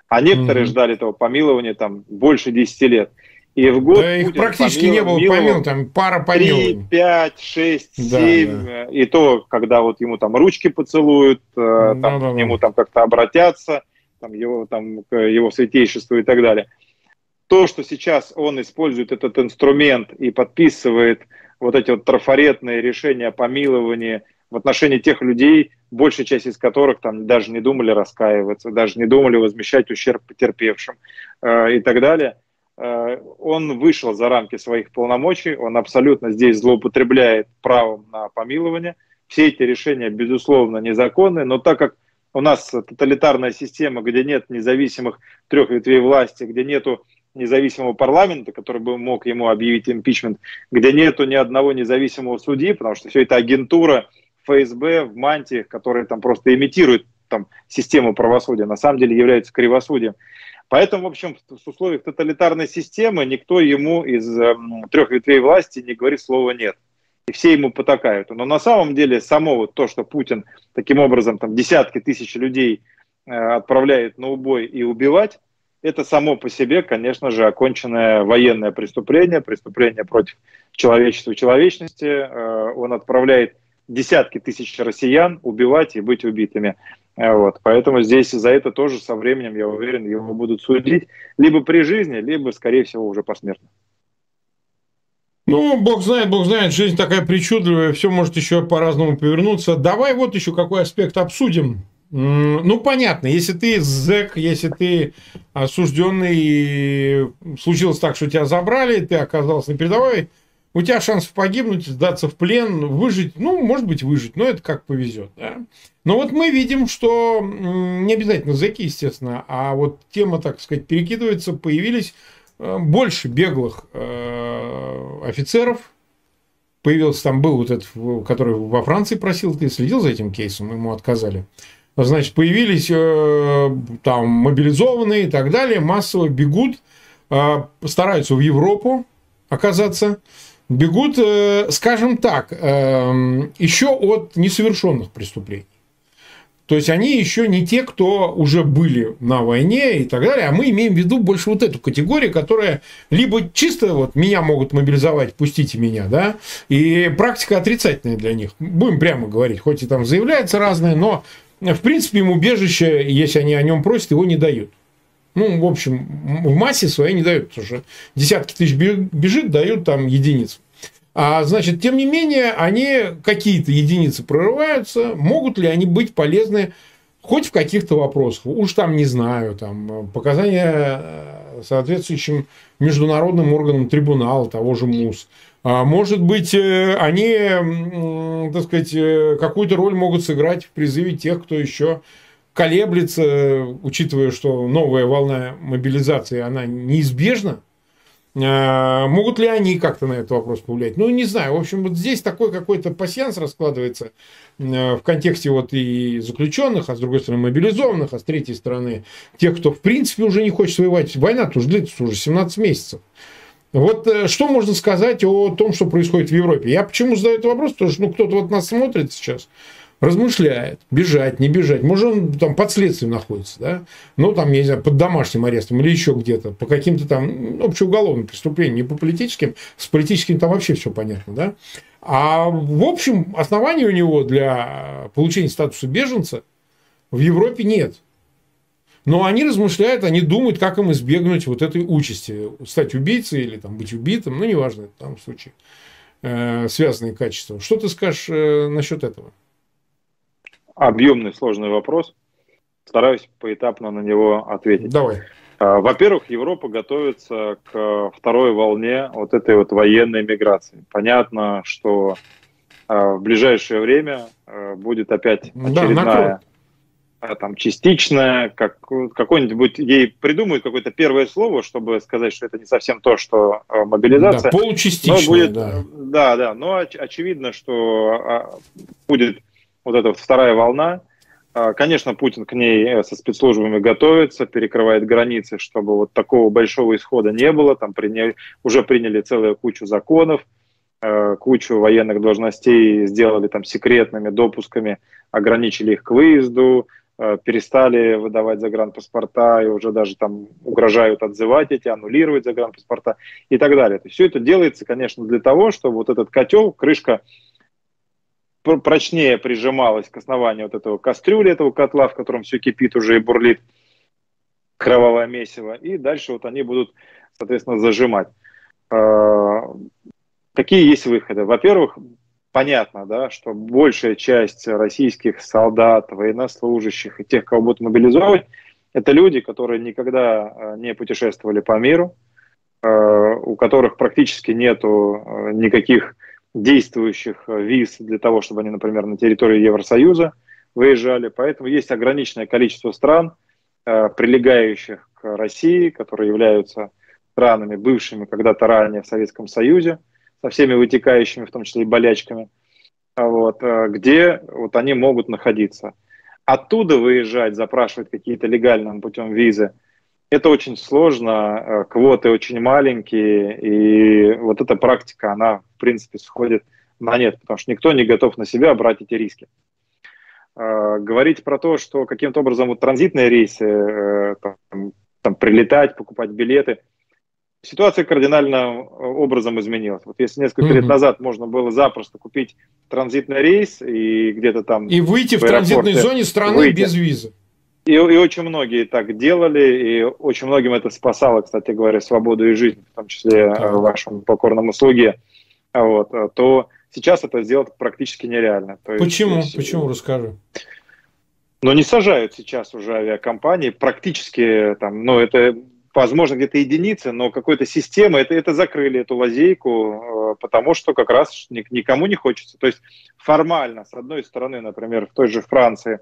А некоторые mm-hmm. ждали этого помилования там больше десяти лет. И в год да их практически не было помилований, там пара помилований. три, пять, шесть, семь. Да. И то, когда вот ему там ручки поцелуют, да, там, да, к нему да. там как-то обратятся, там, его, там, его святейшество и так далее. То, что сейчас он использует этот инструмент и подписывает вот эти вот трафаретные решения о помиловании в отношении тех людей, большая часть из которых там даже не думали раскаиваться, даже не думали возмещать ущерб потерпевшим э, и так далее, э, он вышел за рамки своих полномочий, он абсолютно здесь злоупотребляет правом на помилование. Все эти решения, безусловно, незаконны, но так как у нас тоталитарная система, где нет независимых трех ветвей власти, где нету независимого парламента, который бы мог ему объявить импичмент, где нету ни одного независимого судьи, потому что все это агентура эф эс бэ в мантиях, которые там просто имитируют там систему правосудия, на самом деле являются кривосудием. Поэтому, в общем, в условиях тоталитарной системы никто ему из э, трех ветвей власти не говорит слова «нет». И все ему потакают. Но на самом деле само вот то, что Путин таким образом там десятки тысяч людей э, отправляет на убой и убивать, это само по себе, конечно же, оконченное военное преступление, преступление против человечества и человечности. Э, он отправляет десятки тысяч россиян убивать и быть убитыми. Вот. Поэтому здесь за это тоже со временем, я уверен, его будут судить либо при жизни, либо, скорее всего, уже посмертно. Ну, бог знает, бог знает, жизнь такая причудливая, все может еще по-разному повернуться. Давай вот еще какой аспект обсудим. Ну, понятно, если ты зэк, если ты осужденный, и случилось так, что тебя забрали, ты оказался на передовой, у тебя шансов погибнуть, сдаться в плен, выжить, ну, может быть, выжить, но это как повезет. Да? Но вот мы видим, что не обязательно зэки, естественно, а вот тема, так сказать, перекидывается, появились больше беглых э, офицеров. Появился там, был вот этот, который во Франции просил, ты следил за этим кейсом, ему отказали. Значит, появились э, там мобилизованные и так далее, массово бегут, э, стараются в Европу оказаться, бегут, э, скажем так, э, еще от несовершенных преступлений. То есть они еще не те, кто уже были на войне и так далее, а мы имеем в виду больше вот эту категорию, которая либо чисто вот меня могут мобилизовать, пустите меня, да, и практика отрицательная для них, будем прямо говорить, хоть и там заявляется разное, но в принципе им убежище, если они о нем просят, его не дают. Ну, в общем, в массе своей не дают, потому что десятки тысяч бежит, дают там единиц. А, значит, тем не менее, они какие-то единицы прорываются. Могут ли они быть полезны хоть в каких-то вопросах? Уж там не знаю, там показания соответствующим международным органам трибунала, того же МУС. А, может быть, они, так сказать, какую-то роль могут сыграть в призыве тех, кто еще колеблется, учитывая, что новая волна мобилизации, она неизбежна. Могут ли они как-то на этот вопрос повлиять? Ну, не знаю. В общем, вот здесь такой какой-то пасьянс раскладывается в контексте вот и заключенных, а с другой стороны мобилизованных, а с третьей стороны тех, кто в принципе уже не хочет воевать. Война-то уже длится уже семнадцать месяцев. Вот что можно сказать о том, что происходит в Европе? Я почему задаю этот вопрос? Потому что ну, кто-то вот нас смотрит сейчас, размышляет, бежать, не бежать. Может, он там под следствием находится, да? Ну, там, я не знаю, под домашним арестом или еще где-то, по каким-то там общеуголовным преступлениям, не по политическим, с политическим там вообще все понятно, да? А, в общем, оснований у него для получения статуса беженца в Европе нет. Но они размышляют, они думают, как им избегнуть вот этой участи, стать убийцей или там, быть убитым, ну, неважно, в данном случае, э, связанные качества. Что ты скажешь э, насчет этого? Объемный, сложный вопрос. Стараюсь поэтапно на него ответить. Давай. Во-первых, Европа готовится к второй волне вот этой вот военной миграции. Понятно, что в ближайшее время будет опять очередная, да, там, частичная, как, какой-нибудь, ей придумают какое-то первое слово, чтобы сказать, что это не совсем то, что мобилизация. Да, получастичная, но будет, да. Да, да, но очевидно, что будет вот эта вот вторая волна. Конечно, Путин к ней со спецслужбами готовится, перекрывает границы, чтобы вот такого большого исхода не было. Там приняли, уже приняли целую кучу законов, кучу военных должностей сделали там секретными допусками, ограничили их к выезду, перестали выдавать загранпаспорта и уже даже там угрожают отзывать эти, аннулировать загранпаспорта и так далее. То есть все это делается, конечно, для того, чтобы вот этот котел, крышка прочнее прижималась к основанию вот этого кастрюли, этого котла, в котором все кипит уже и бурлит кровавое месиво, и дальше вот они будут, соответственно, зажимать. Какие есть выходы? Во-первых, понятно, да, что большая часть российских солдат, военнослужащих и тех, кого будут мобилизовывать, это люди, которые никогда не путешествовали по миру, у которых практически нету никаких действующих виз для того, чтобы они, например, на территорию Евросоюза выезжали. Поэтому есть ограниченное количество стран, прилегающих к России, которые являются странами, бывшими когда-то ранее в Советском Союзе, со всеми вытекающими, в том числе и болячками, вот, где вот они могут находиться. Оттуда выезжать, запрашивать какие-то легальным путем визы, это очень сложно, квоты очень маленькие, и вот эта практика, она, в принципе, сходит на нет, потому что никто не готов на себя брать эти риски. Говорить про то, что каким-то образом вот транзитные рейсы, там, там, прилетать, покупать билеты, ситуация кардинальным образом изменилась. Вот если несколько mm-hmm. лет назад можно было запросто купить транзитный рейс и где-то там... И выйти в, в транзитной зоне страны выйти. без визы. И, и очень многие так делали, и очень многим это спасало, кстати говоря, свободу и жизнь, в том числе mm-hmm. вашему покорному слуге. Вот, то сейчас это сделать практически нереально. То Почему? Есть, Почему? Расскажи. Но не сажают сейчас уже авиакомпании. Практически, там, ну, это, возможно, где-то единицы, но какой-то системы это, это закрыли, эту лазейку, потому что как раз никому не хочется. То есть формально, с одной стороны, например, в той же Франции,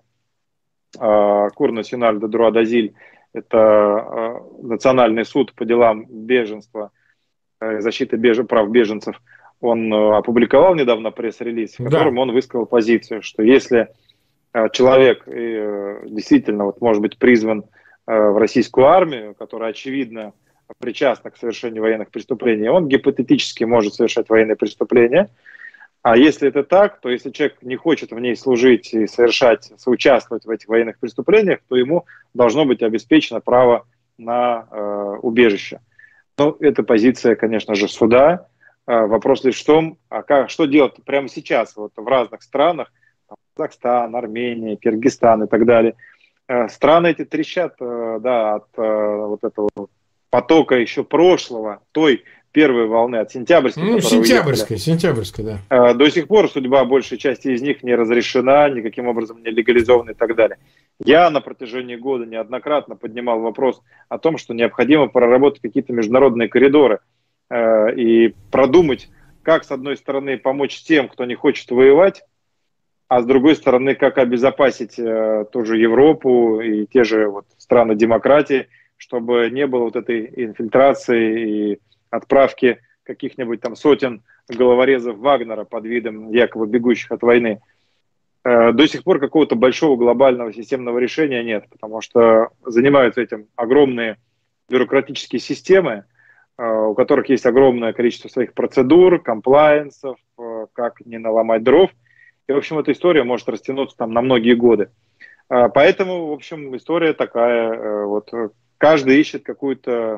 Cour nationale de droit d'asile, это национальный суд по делам беженства, защиты беж... прав беженцев, он опубликовал недавно пресс-релиз, в котором да. он высказал позицию, что если человек действительно вот, может быть призван в российскую армию, которая очевидно причастна к совершению военных преступлений, он гипотетически может совершать военные преступления. А если это так, то если человек не хочет в ней служить и совершать, соучаствовать в этих военных преступлениях, то ему должно быть обеспечено право на э, убежище. Но это позиция, конечно же, суда. Э, вопрос лишь в том, а как, что делать прямо сейчас вот, в разных странах, там, Казахстан, Армения, Киргизстан и так далее. Э, страны эти трещат э, да, от э, вот этого потока еще прошлого, той первой волны, от сентябрьской. Ну, сентябрьская, сентябрьская, да. До сих пор судьба большей части из них не разрешена, никаким образом не легализована и так далее. Я на протяжении года неоднократно поднимал вопрос о том, что необходимо проработать какие-то международные коридоры э, и продумать, как, с одной стороны, помочь тем, кто не хочет воевать, а с другой стороны, как обезопасить э, ту же Европу и те же вот, страны демократии, чтобы не было вот этой инфильтрации и отправки каких-нибудь там сотен головорезов Вагнера под видом якобы бегущих от войны. До сих пор какого-то большого глобального системного решения нет, потому что занимаются этим огромные бюрократические системы, у которых есть огромное количество своих процедур, комплаенсов, как не наломать дров. И, в общем, эта история может растянуться там на многие годы. Поэтому, в общем, история такая. Вот, каждый ищет какую-то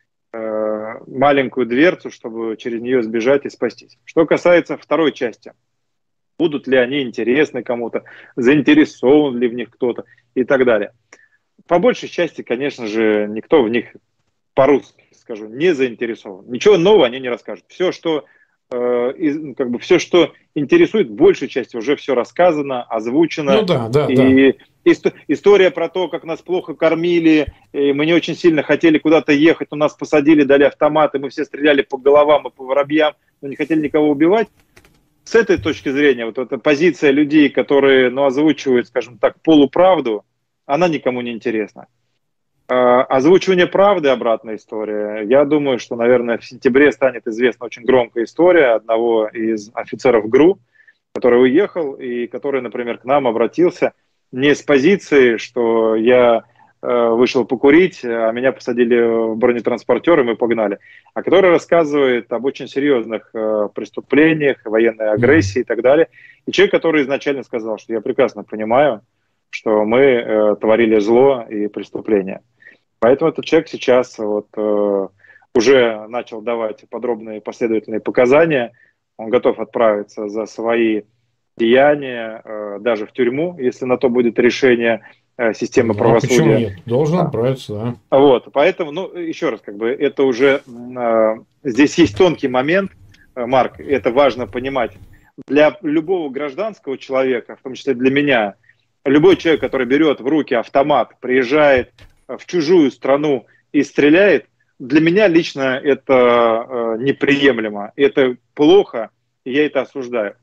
маленькую дверцу, чтобы через нее сбежать и спастись. Что касается второй части, будут ли они интересны кому-то, заинтересован ли в них кто-то и так далее. По большей части, конечно же, никто в них, по-русски скажу, не заинтересован. Ничего нового они не расскажут. Все, что, э, из, как бы, все, что интересует, большей части уже все рассказано, озвучено. Ну да, да, и, да. История про то, как нас плохо кормили, и мы не очень сильно хотели куда-то ехать, но нас посадили, дали автоматы, мы все стреляли по головам и по воробьям, но не хотели никого убивать. С этой точки зрения, вот эта позиция людей, которые ну, озвучивают, скажем так, полуправду, она никому не интересна. А, озвучивание правды, обратная история. Я думаю, что, наверное, в сентябре станет известна очень громкая история одного из офицеров ГРУ, который уехал и который, например, к нам обратился не с позиции, что я э, вышел покурить, а меня посадили в бронетранспортер, и мы погнали, а который рассказывает об очень серьезных э, преступлениях, военной агрессии mm-hmm. и так далее. И человек, который изначально сказал, что я прекрасно понимаю, что мы э, творили зло и преступления. Поэтому этот человек сейчас вот, э, уже начал давать подробные последовательные показания. Он готов отправиться за свои деяния э, даже в тюрьму, если на то будет решение э, системы Ну, а правосудия. почему нет? Должен А. отправиться, да. Вот, поэтому, ну, еще раз, как бы, это уже, э, здесь есть тонкий момент, э, Марк, это важно понимать. Для любого гражданского человека, в том числе для меня, любой человек, который берет в руки автомат, приезжает в чужую страну и стреляет, для меня лично это э, неприемлемо, это плохо, и я это осуждаю.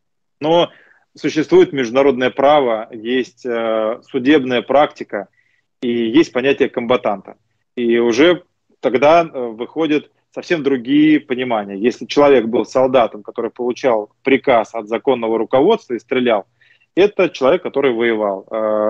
Но существует международное право, есть э, судебная практика, и есть понятие комбатанта. И уже тогда выходят совсем другие понимания. Если человек был солдатом, который получал приказ от законного руководства и стрелял, это человек, который воевал.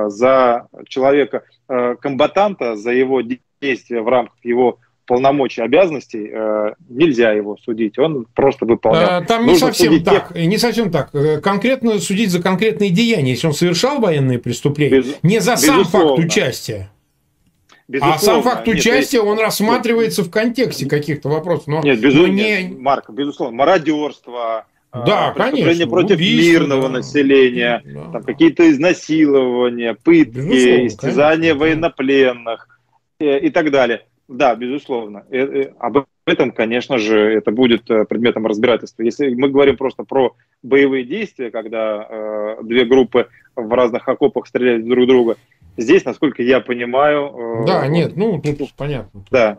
За человека, комбатанта, за его действия в рамках его полномочий, обязанностей нельзя его судить, он просто выполнял. Там не совсем так, тех... не совсем так. Конкретно судить за конкретные деяния, если он совершал военные преступления, Без... не за сам факт участия. Безусловно. А сам факт участия, нет, он рассматривается в контексте каких-то вопросов. Но, нет, безусловно, но не... нет, Марк, безусловно, мародерство, да, преступления конечно, против убийство, мирного да, населения, да, там, какие-то изнасилования, пытки, безусловно, истязания конечно, военнопленных да. и так далее. Да, безусловно. Об этом, конечно же, это будет предметом разбирательства. Если мы говорим просто про боевые действия, когда э, две группы в разных окопах стреляют друг в друга, здесь, насколько я понимаю... Да, э, нет, ну, тут понятно. Да.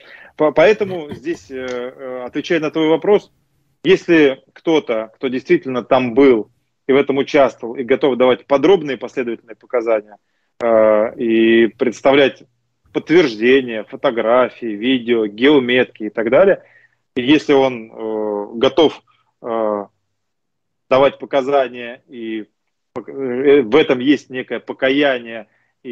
Поэтому здесь, э, отвечая на твой вопрос, если кто-то, кто действительно там был и в этом участвовал, и готов давать подробные последовательные показания, э, и представлять подтверждения, фотографии, видео, геометки и так далее. И если он э, готов э, давать показания, и э, в этом есть некое покаяние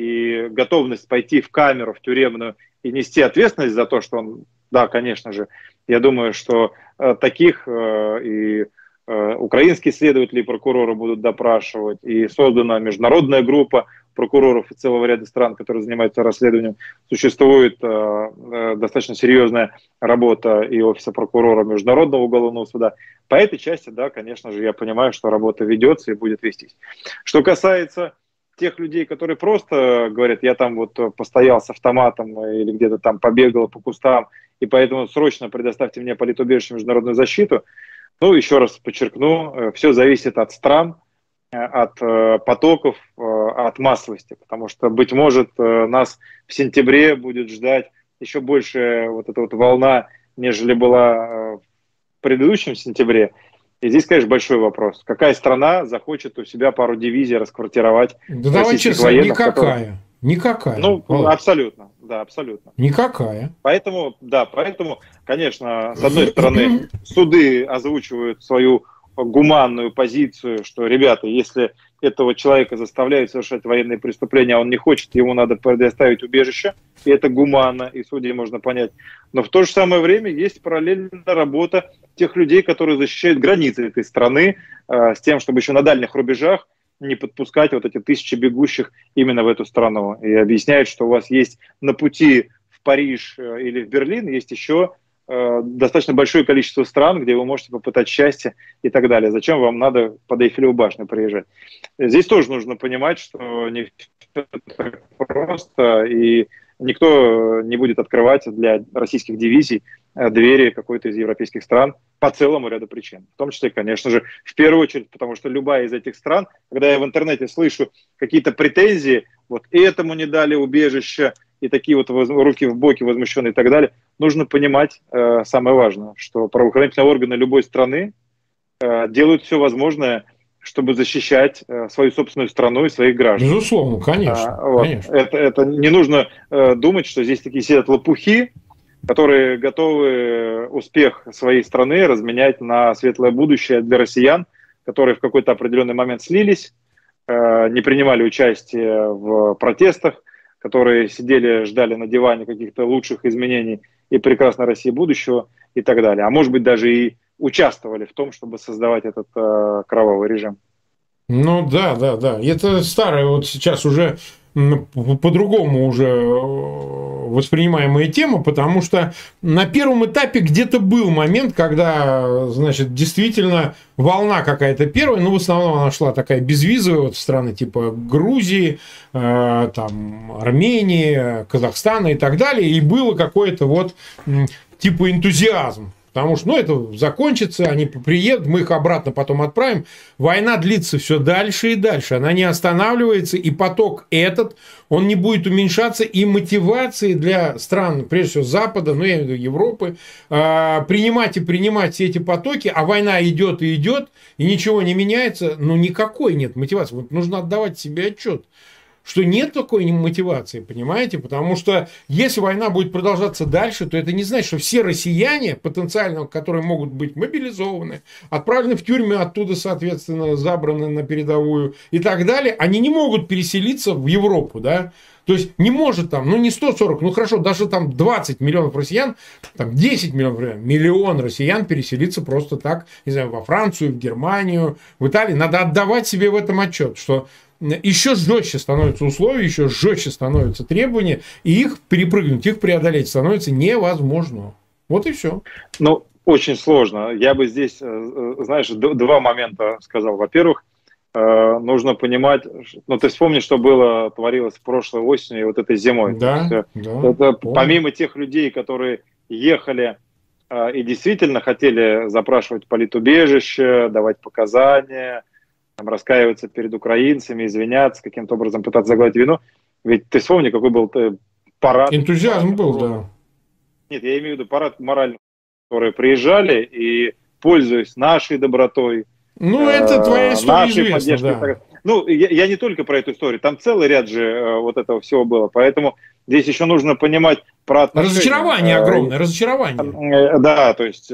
и готовность пойти в камеру, в тюремную и нести ответственность за то, что он, да, конечно же, я думаю, что э, таких э, и э, украинские следователи и прокуроры будут допрашивать, и создана международная группа прокуроров и целого ряда стран, которые занимаются расследованием. Существует э, э, достаточно серьезная работа и офиса прокурора Международного уголовного суда. По этой части, да, конечно же, я понимаю, что работа ведется и будет вестись. Что касается тех людей, которые просто говорят, я там вот постоял с автоматом или где-то там побегал по кустам, и поэтому срочно предоставьте мне политубежище, международную защиту. Ну, еще раз подчеркну, все зависит от стран, от потоков, от массовости, потому что, быть может, нас в сентябре будет ждать еще больше вот эта вот волна, нежели была в предыдущем сентябре. И здесь, конечно, большой вопрос. Какая страна захочет у себя пару дивизий расквартировать? Да давай честно, военных, никакая. Которые... Никакая. Ну, Володь. абсолютно. Да, абсолютно. Никакая. Поэтому, да, поэтому, конечно, с одной стороны, суды озвучивают свою гуманную позицию, что, ребята, если этого человека заставляют совершать военные преступления, а он не хочет, ему надо предоставить убежище, и это гуманно, и судей можно понять. Но в то же самое время есть параллельная работа тех людей, которые защищают границы этой страны, э, с тем, чтобы еще на дальних рубежах не подпускать вот эти тысячи бегущих именно в эту страну. И объясняют, что у вас есть на пути в Париж э, или в Берлин, есть еще э, достаточно большое количество стран, где вы можете попытать счастье и так далее. Зачем вам надо под Эйфелеву башню приезжать? Здесь тоже нужно понимать, что не все так просто, и никто не будет открывать для российских дивизий двери какой-то из европейских стран по целому ряду причин. В том числе, конечно же, в первую очередь, потому что любая из этих стран, когда я в интернете слышу какие-то претензии, вот этому не дали убежище, и такие вот руки в боки возмущенные и так далее, нужно понимать э, самое важное, что правоохранительные органы любой страны э, делают все возможное, чтобы защищать э, свою собственную страну и своих граждан. Безусловно, конечно. А, вот. конечно. Это, это не нужно э, думать, что здесь такие сидят лопухи, которые готовы успех своей страны разменять на светлое будущее для россиян, которые в какой-то определенный момент слились, э, не принимали участие в протестах, которые сидели, ждали на диване каких-то лучших изменений и прекрасной России будущего и так далее. А может быть, даже и участвовали в том, чтобы создавать этот э, кровавый режим. Ну да, да, да. Это старая вот сейчас уже по-другому уже воспринимаемая тема, потому что на первом этапе где-то был момент, когда, значит, действительно волна какая-то первая, но в основном она шла такая безвизовая, вот в страны типа Грузии, э, там, Армении, Казахстана и так далее, и было какое-то вот типа энтузиазм. Потому что, ну, это закончится, они приедут, мы их обратно потом отправим. Война длится все дальше и дальше. Она не останавливается, и поток этот, он не будет уменьшаться. И мотивации для стран, прежде всего, Запада, ну, я имею в виду Европы, принимать и принимать все эти потоки, а война идет и идет, и ничего не меняется, ну, никакой нет мотивации. Вот нужно отдавать себе отчет, что нет такой мотивации, понимаете? Потому что если война будет продолжаться дальше, то это не значит, что все россияне, потенциально, которые могут быть мобилизованы, отправлены в тюрьмы, оттуда, соответственно, забраны на передовую и так далее, они не могут переселиться в Европу, да? То есть не может там, ну не сто сорок, ну хорошо, даже там двадцать миллионов россиян, там десять миллионов, миллион россиян переселиться просто так, не знаю, во Францию, в Германию, в Италию. Надо отдавать себе в этом отчет, что еще жестче становятся условия, еще жестче становятся требования, и их перепрыгнуть, их преодолеть становится невозможно. Вот и все. Ну, очень сложно. Я бы здесь, знаешь, два момента сказал. Во-первых, нужно понимать, ну, ты вспомни, что было, творилось прошлой осенью и вот этой зимой. Да, есть, да, это, помимо тех людей, которые ехали и действительно хотели запрашивать политубежище, давать показания, там, раскаиваться перед украинцами, извиняться, каким-то образом пытаться загладить вину. Ведь ты вспомни, какой был парад. Энтузиазм был, да. Нет, я имею в виду парад моральных, которые приезжали и, пользуясь нашей добротой, ну, это твоя история известна, да. Ну, я, я не только про эту историю, там целый ряд же э, вот этого всего было, поэтому здесь еще нужно понимать про отношения. Разочарование огромное, разочарование. Да, то есть,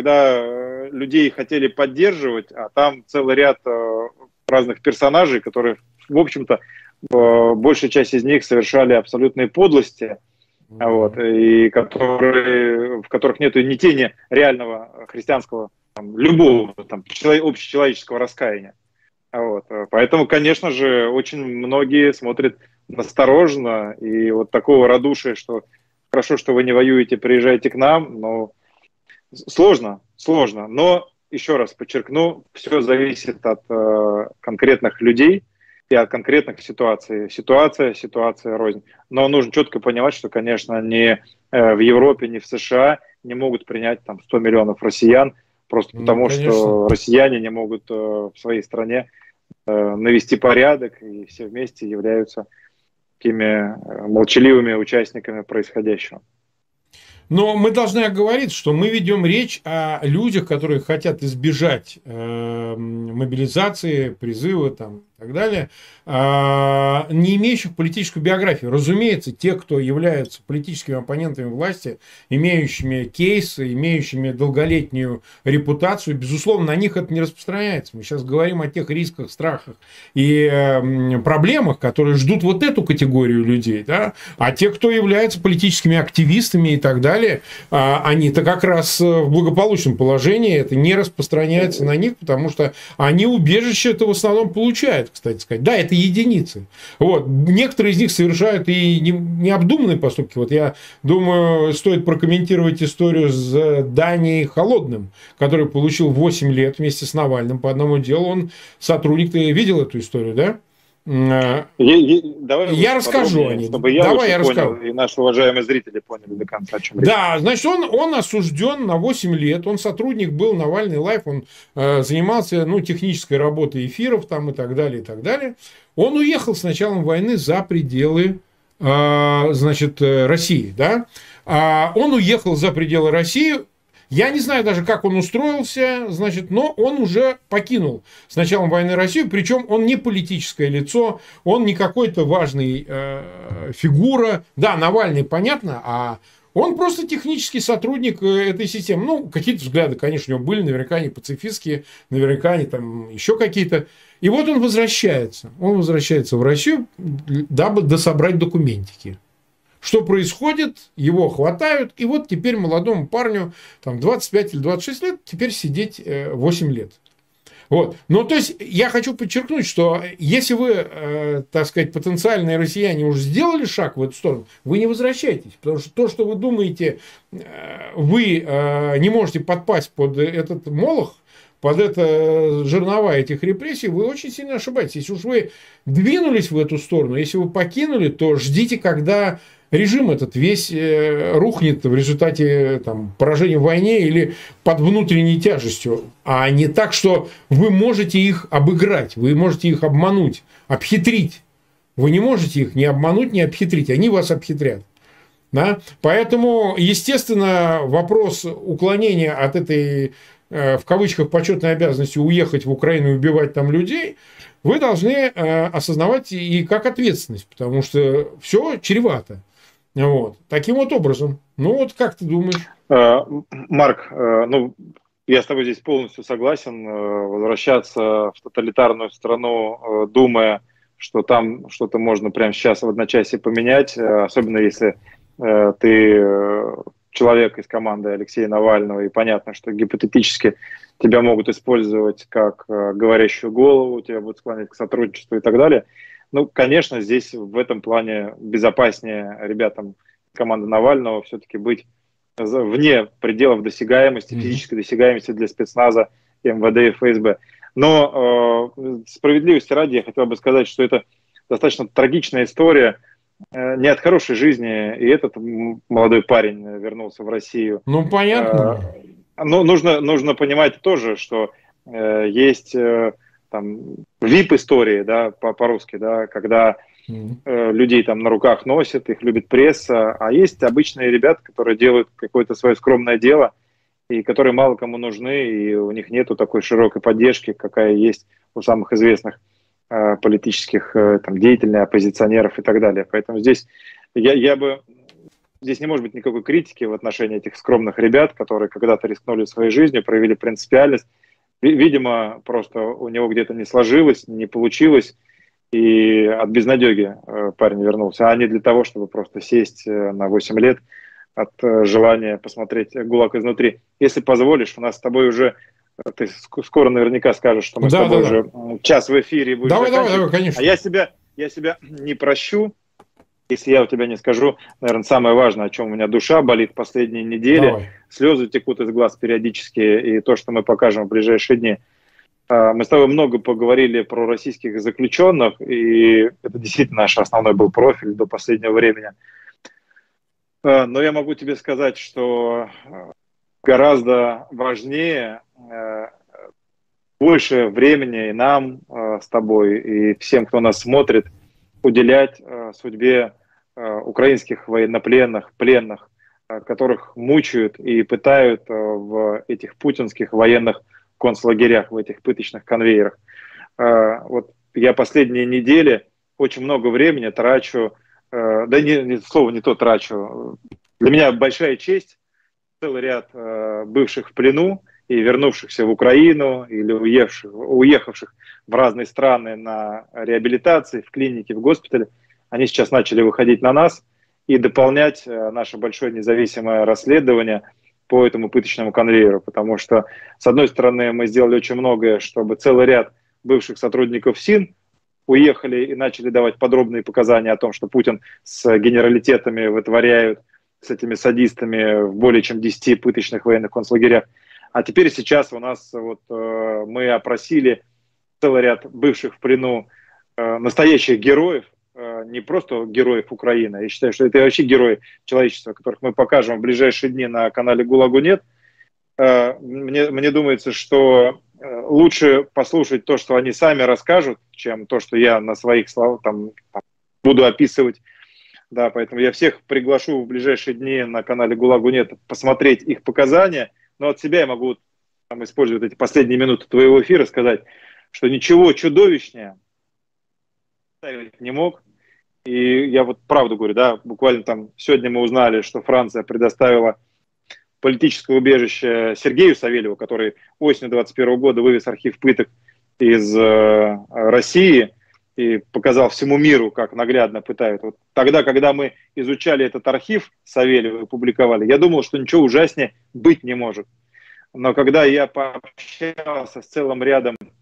когда людей хотели поддерживать, а там целый ряд разных персонажей, которые, в общем-то, большая часть из них совершали абсолютные подлости, mm-hmm. вот, и которые, в которых нет ни тени реального христианского, там, любого там, общечеловеческого раскаяния. Вот. Поэтому, конечно же, очень многие смотрят настороженно, и вот такого радушия, что хорошо, что вы не воюете, приезжайте к нам, но сложно, сложно. Но, еще раз подчеркну, все зависит от э, конкретных людей и от конкретных ситуаций. Ситуация, ситуация рознь. Но нужно четко понимать, что, конечно, ни э, в Европе, ни в США не могут принять там сто миллионов россиян, просто ну, потому конечно. Что россияне не могут э, в своей стране э, навести порядок, и все вместе являются такими молчаливыми участниками происходящего. Но мы должны оговорить, что мы ведем речь о людях, которые хотят избежать э, мобилизации, призыва там, и так далее, э, не имеющих политическую биографию. Разумеется, те, кто являются политическими оппонентами власти, имеющими кейсы, имеющими долголетнюю репутацию, безусловно, на них это не распространяется. Мы сейчас говорим о тех рисках, страхах и э, проблемах, которые ждут вот эту категорию людей. Да? А те, кто являются политическими активистами и так далее, они-то как раз в благополучном положении, это не распространяется на них, потому что они убежище это в основном получают, кстати сказать. Да, это единицы. Вот. Некоторые из них совершают и необдуманные поступки. Вот я думаю, стоит прокомментировать историю с Данией Холодным, который получил восемь лет вместе с Навальным по одному делу. Он сотрудник, ты видел эту историю, да? Я, я, давай я расскажу о ней. Чтобы я Давай я понял, расскажу. И наши уважаемые зрители поняли до конца, о чем речь. Да, значит, он, он осужден на восемь лет. Он сотрудник был Навальный Лайф. Он э, занимался ну, технической работой эфиров там, и так далее, и так далее. Он уехал с началом войны за пределы э, значит, России. Да? А он уехал за пределы России. Я не знаю даже, как он устроился, значит, но он уже покинул с началом войны Россию, причем он не политическое лицо, он не какой-то важный э, фигура. Да, Навальный, понятно, а он просто технический сотрудник этой системы. Ну, какие-то взгляды, конечно, у него были, наверняка они пацифистские, наверняка они там еще какие-то. И вот он возвращается, он возвращается в Россию, дабы дособрать документики. Что происходит? Его хватают, и вот теперь молодому парню там, двадцать пять или двадцать шесть лет, теперь сидеть восемь лет. Вот. Ну, то есть, я хочу подчеркнуть, что если вы, э, так сказать, потенциальные россияне уже сделали шаг в эту сторону, вы не возвращайтесь. Потому что то, что вы думаете, э, вы э, не можете подпасть под этот молох, под это жернова этих репрессий, вы очень сильно ошибаетесь. Если уж вы двинулись в эту сторону, если вы покинули, то ждите, когда режим этот весь рухнет в результате там, поражения в войне или под внутренней тяжестью, а не так, что вы можете их обыграть, вы можете их обмануть, обхитрить. Вы не можете их ни обмануть, ни обхитрить, они вас обхитрят. Да? Поэтому, естественно, вопрос уклонения от этой, в кавычках, почетной обязанности уехать в Украину и убивать там людей, вы должны осознавать и как ответственность, потому что все чревато. Вот. Таким вот образом. Ну вот как ты думаешь? Марк, ну я с тобой здесь полностью согласен. Возвращаться в тоталитарную страну, думая, что там что-то можно прямо сейчас в одночасье поменять, особенно если ты человек из команды Алексея Навального, и понятно, что гипотетически тебя могут использовать как говорящую голову, тебя будут склонять к сотрудничеству и так далее. Ну, конечно, здесь в этом плане безопаснее ребятам команды Навального все-таки быть вне пределов досягаемости, физической досягаемости для спецназа, эм вэ дэ и эф эс бэ. Но э, справедливости ради я хотел бы сказать, что это достаточно трагичная история э, не от хорошей жизни, и этот молодой парень вернулся в Россию. Ну, понятно. Э, но нужно, нужно понимать тоже, что э, есть... Э, там ви ай пи-истории, да, по-русски, да, когда mm-hmm. э, людей там на руках носят, их любит пресса, а есть обычные ребята, которые делают какое-то свое скромное дело, и которые мало кому нужны, и у них нету такой широкой поддержки, какая есть у самых известных э, политических э, там, деятелей, оппозиционеров и так далее. Поэтому здесь я, я бы... Здесь не может быть никакой критики в отношении этих скромных ребят, которые когда-то рискнули своей жизнью, проявили принципиальность. Видимо, просто у него где-то не сложилось, не получилось, и от безнадеги парень вернулся, а не для того, чтобы просто сесть на восемь лет от желания посмотреть «ГУЛАГ изнутри». Если позволишь, у нас с тобой уже, ты скоро наверняка скажешь, что мы да, с тобой да, уже да. час в эфире будем давай, давай, давай, конечно. А я себя, я себя не прощу, если я у тебя не скажу, наверное, самое важное, о чем у меня душа болит последние недели. Давай. Слезы текут из глаз периодически, и то, что мы покажем в ближайшие дни. Мы с тобой много поговорили про российских заключенных, и это действительно наш основной был профиль до последнего времени. Но я могу тебе сказать, что гораздо важнее, больше времени и нам с тобой, и всем, кто нас смотрит, уделять судьбе украинских военнопленных, пленных, которых мучают и пытают в этих путинских военных концлагерях, в этих пыточных конвейерах. Вот я последние недели очень много времени трачу, да не, не слово не то трачу, для меня большая честь, целый ряд бывших в плену и вернувшихся в Украину или уехавших, уехавших в разные страны на реабилитации, в клинике, в госпитале, они сейчас начали выходить на нас и дополнять наше большое независимое расследование по этому пыточному конвейеру. Потому что, с одной стороны, мы сделали очень многое, чтобы целый ряд бывших сотрудников СИН уехали и начали давать подробные показания о том, что Путин с генералитетами вытворяют, с этими садистами в более чем десяти пыточных военных концлагерях. А теперь сейчас у нас вот, э, мы опросили целый ряд бывших в плену э, настоящих героев, э, не просто героев Украины. Я считаю, что это вообще герои человечества, которых мы покажем в ближайшие дни на канале «ГУЛАГу нет». Э, мне, мне думается, что э, лучше послушать то, что они сами расскажут, чем то, что я на своих словах там, там, буду описывать. Да, поэтому я всех приглашу в ближайшие дни на канале «ГУЛАГу нет» посмотреть их показания. Но от себя я могу там, использовать эти последние минуты твоего эфира, сказать, что ничего чудовищнее не мог. И я вот правду говорю, да, буквально там сегодня мы узнали, что Франция предоставила политическое убежище Сергею Савельеву, который осенью двадцать первого года вывез архив пыток из э, России и показал всему миру, как наглядно пытают. Вот тогда, когда мы изучали этот архив Савельева и публиковали, я думал, что ничего ужаснее быть не может. Но когда я пообщался с целым рядом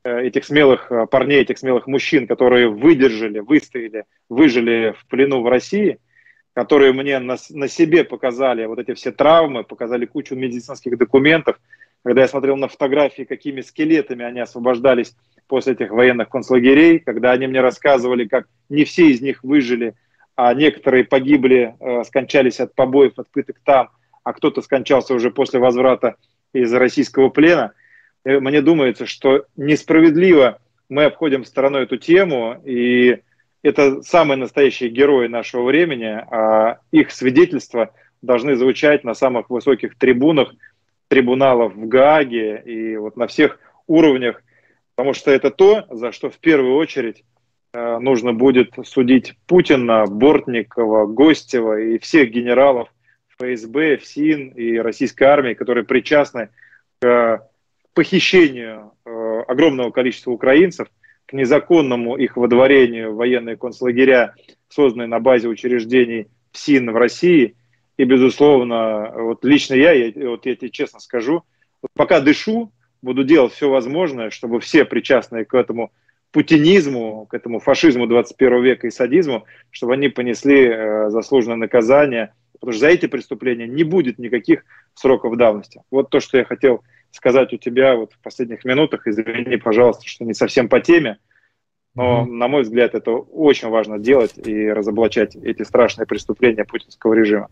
этих смелых парней, этих смелых мужчин, которые выдержали, выстояли, выжили в плену в России, которые мне на, на себе показали вот эти все травмы, показали кучу медицинских документов. Когда я смотрел на фотографии, какими скелетами они освобождались после этих военных концлагерей, когда они мне рассказывали, как не все из них выжили, а некоторые погибли, э, скончались от побоев, от пыток там, а кто-то скончался уже после возврата из российского плена. И мне думается, что несправедливо мы обходим стороной эту тему, и это самые настоящие герои нашего времени, а их свидетельства должны звучать на самых высоких трибунах, трибуналов в Гааге и вот на всех уровнях, потому что это то, за что в первую очередь э, нужно будет судить Путина, Бортникова, Гостева и всех генералов ФСБ, ФСИН и российской армии, которые причастны к похищению э, огромного количества украинцев, к незаконному их водворению в военные концлагеря, созданные на базе учреждений ФСИН в России. И, безусловно, вот лично я, я, вот я тебе честно скажу, вот пока дышу, буду делать все возможное, чтобы все причастные к этому путинизму, к этому фашизму двадцать первого века и садизму, чтобы они понесли э, заслуженное наказание, потому что за эти преступления не будет никаких сроков давности. Вот то, что я хотел сказать у тебя вот в последних минутах. Извини, пожалуйста, что не совсем по теме, но, mm-hmm. на мой взгляд, это очень важно делать и разоблачать эти страшные преступления путинского режима.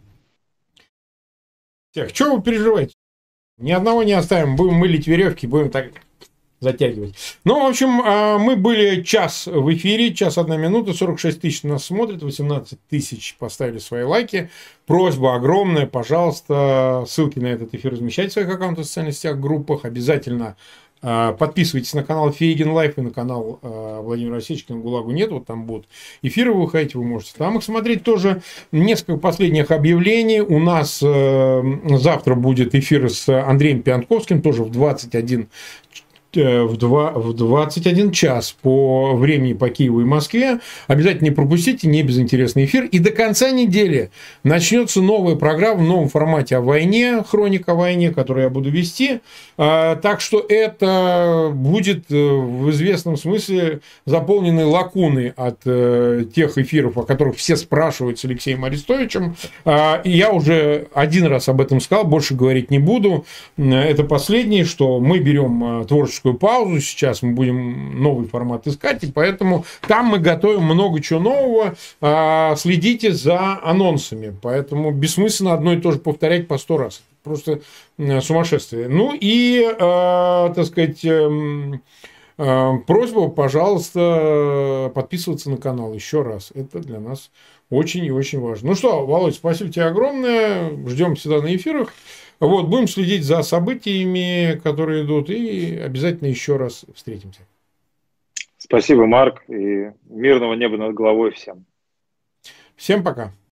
Так, что вы переживаете? Ни одного не оставим, будем мылить веревки, будем так затягивать. Ну, в общем, мы были час в эфире, час одна минута, сорок шесть тысяч нас смотрят, восемнадцать тысяч поставили свои лайки. Просьба огромная, пожалуйста, ссылки на этот эфир размещайте в своих аккаунтах в социальных сетях, группах. Обязательно подписывайтесь на канал Фейгин Лайф и на канал Владимира Осечкина «ГУЛАГу нет». Вот там будут эфиры выходить, вы можете там их смотреть тоже. Несколько последних объявлений. У нас завтра будет эфир с Андреем Пиантковским, тоже в двадцать один В, два, в двадцать один час по времени по Киеву и Москве. Обязательно не пропустите, не безинтересный эфир. И до конца недели начнется новая программа в новом формате о войне, хроника о войне, которую я буду вести. Так что это будет в известном смысле заполнены лакуны от тех эфиров, о которых все спрашивают с Алексеем Арестовичем. И я уже один раз об этом сказал, больше говорить не буду. Это последнее, что мы берем творческую паузу, сейчас мы будем новый формат искать, и поэтому там мы готовим много чего нового, следите за анонсами, поэтому бессмысленно одно и то же повторять по сто раз, просто сумасшествие. Ну и, так сказать, просьба, пожалуйста, подписываться на канал еще раз, это для нас очень и очень важно. Ну что, Володь, спасибо тебе огромное, ждем всегда на эфирах. Вот, будем следить за событиями, которые идут, и обязательно еще раз встретимся. Спасибо, Марк, и мирного неба над головой всем. Всем пока.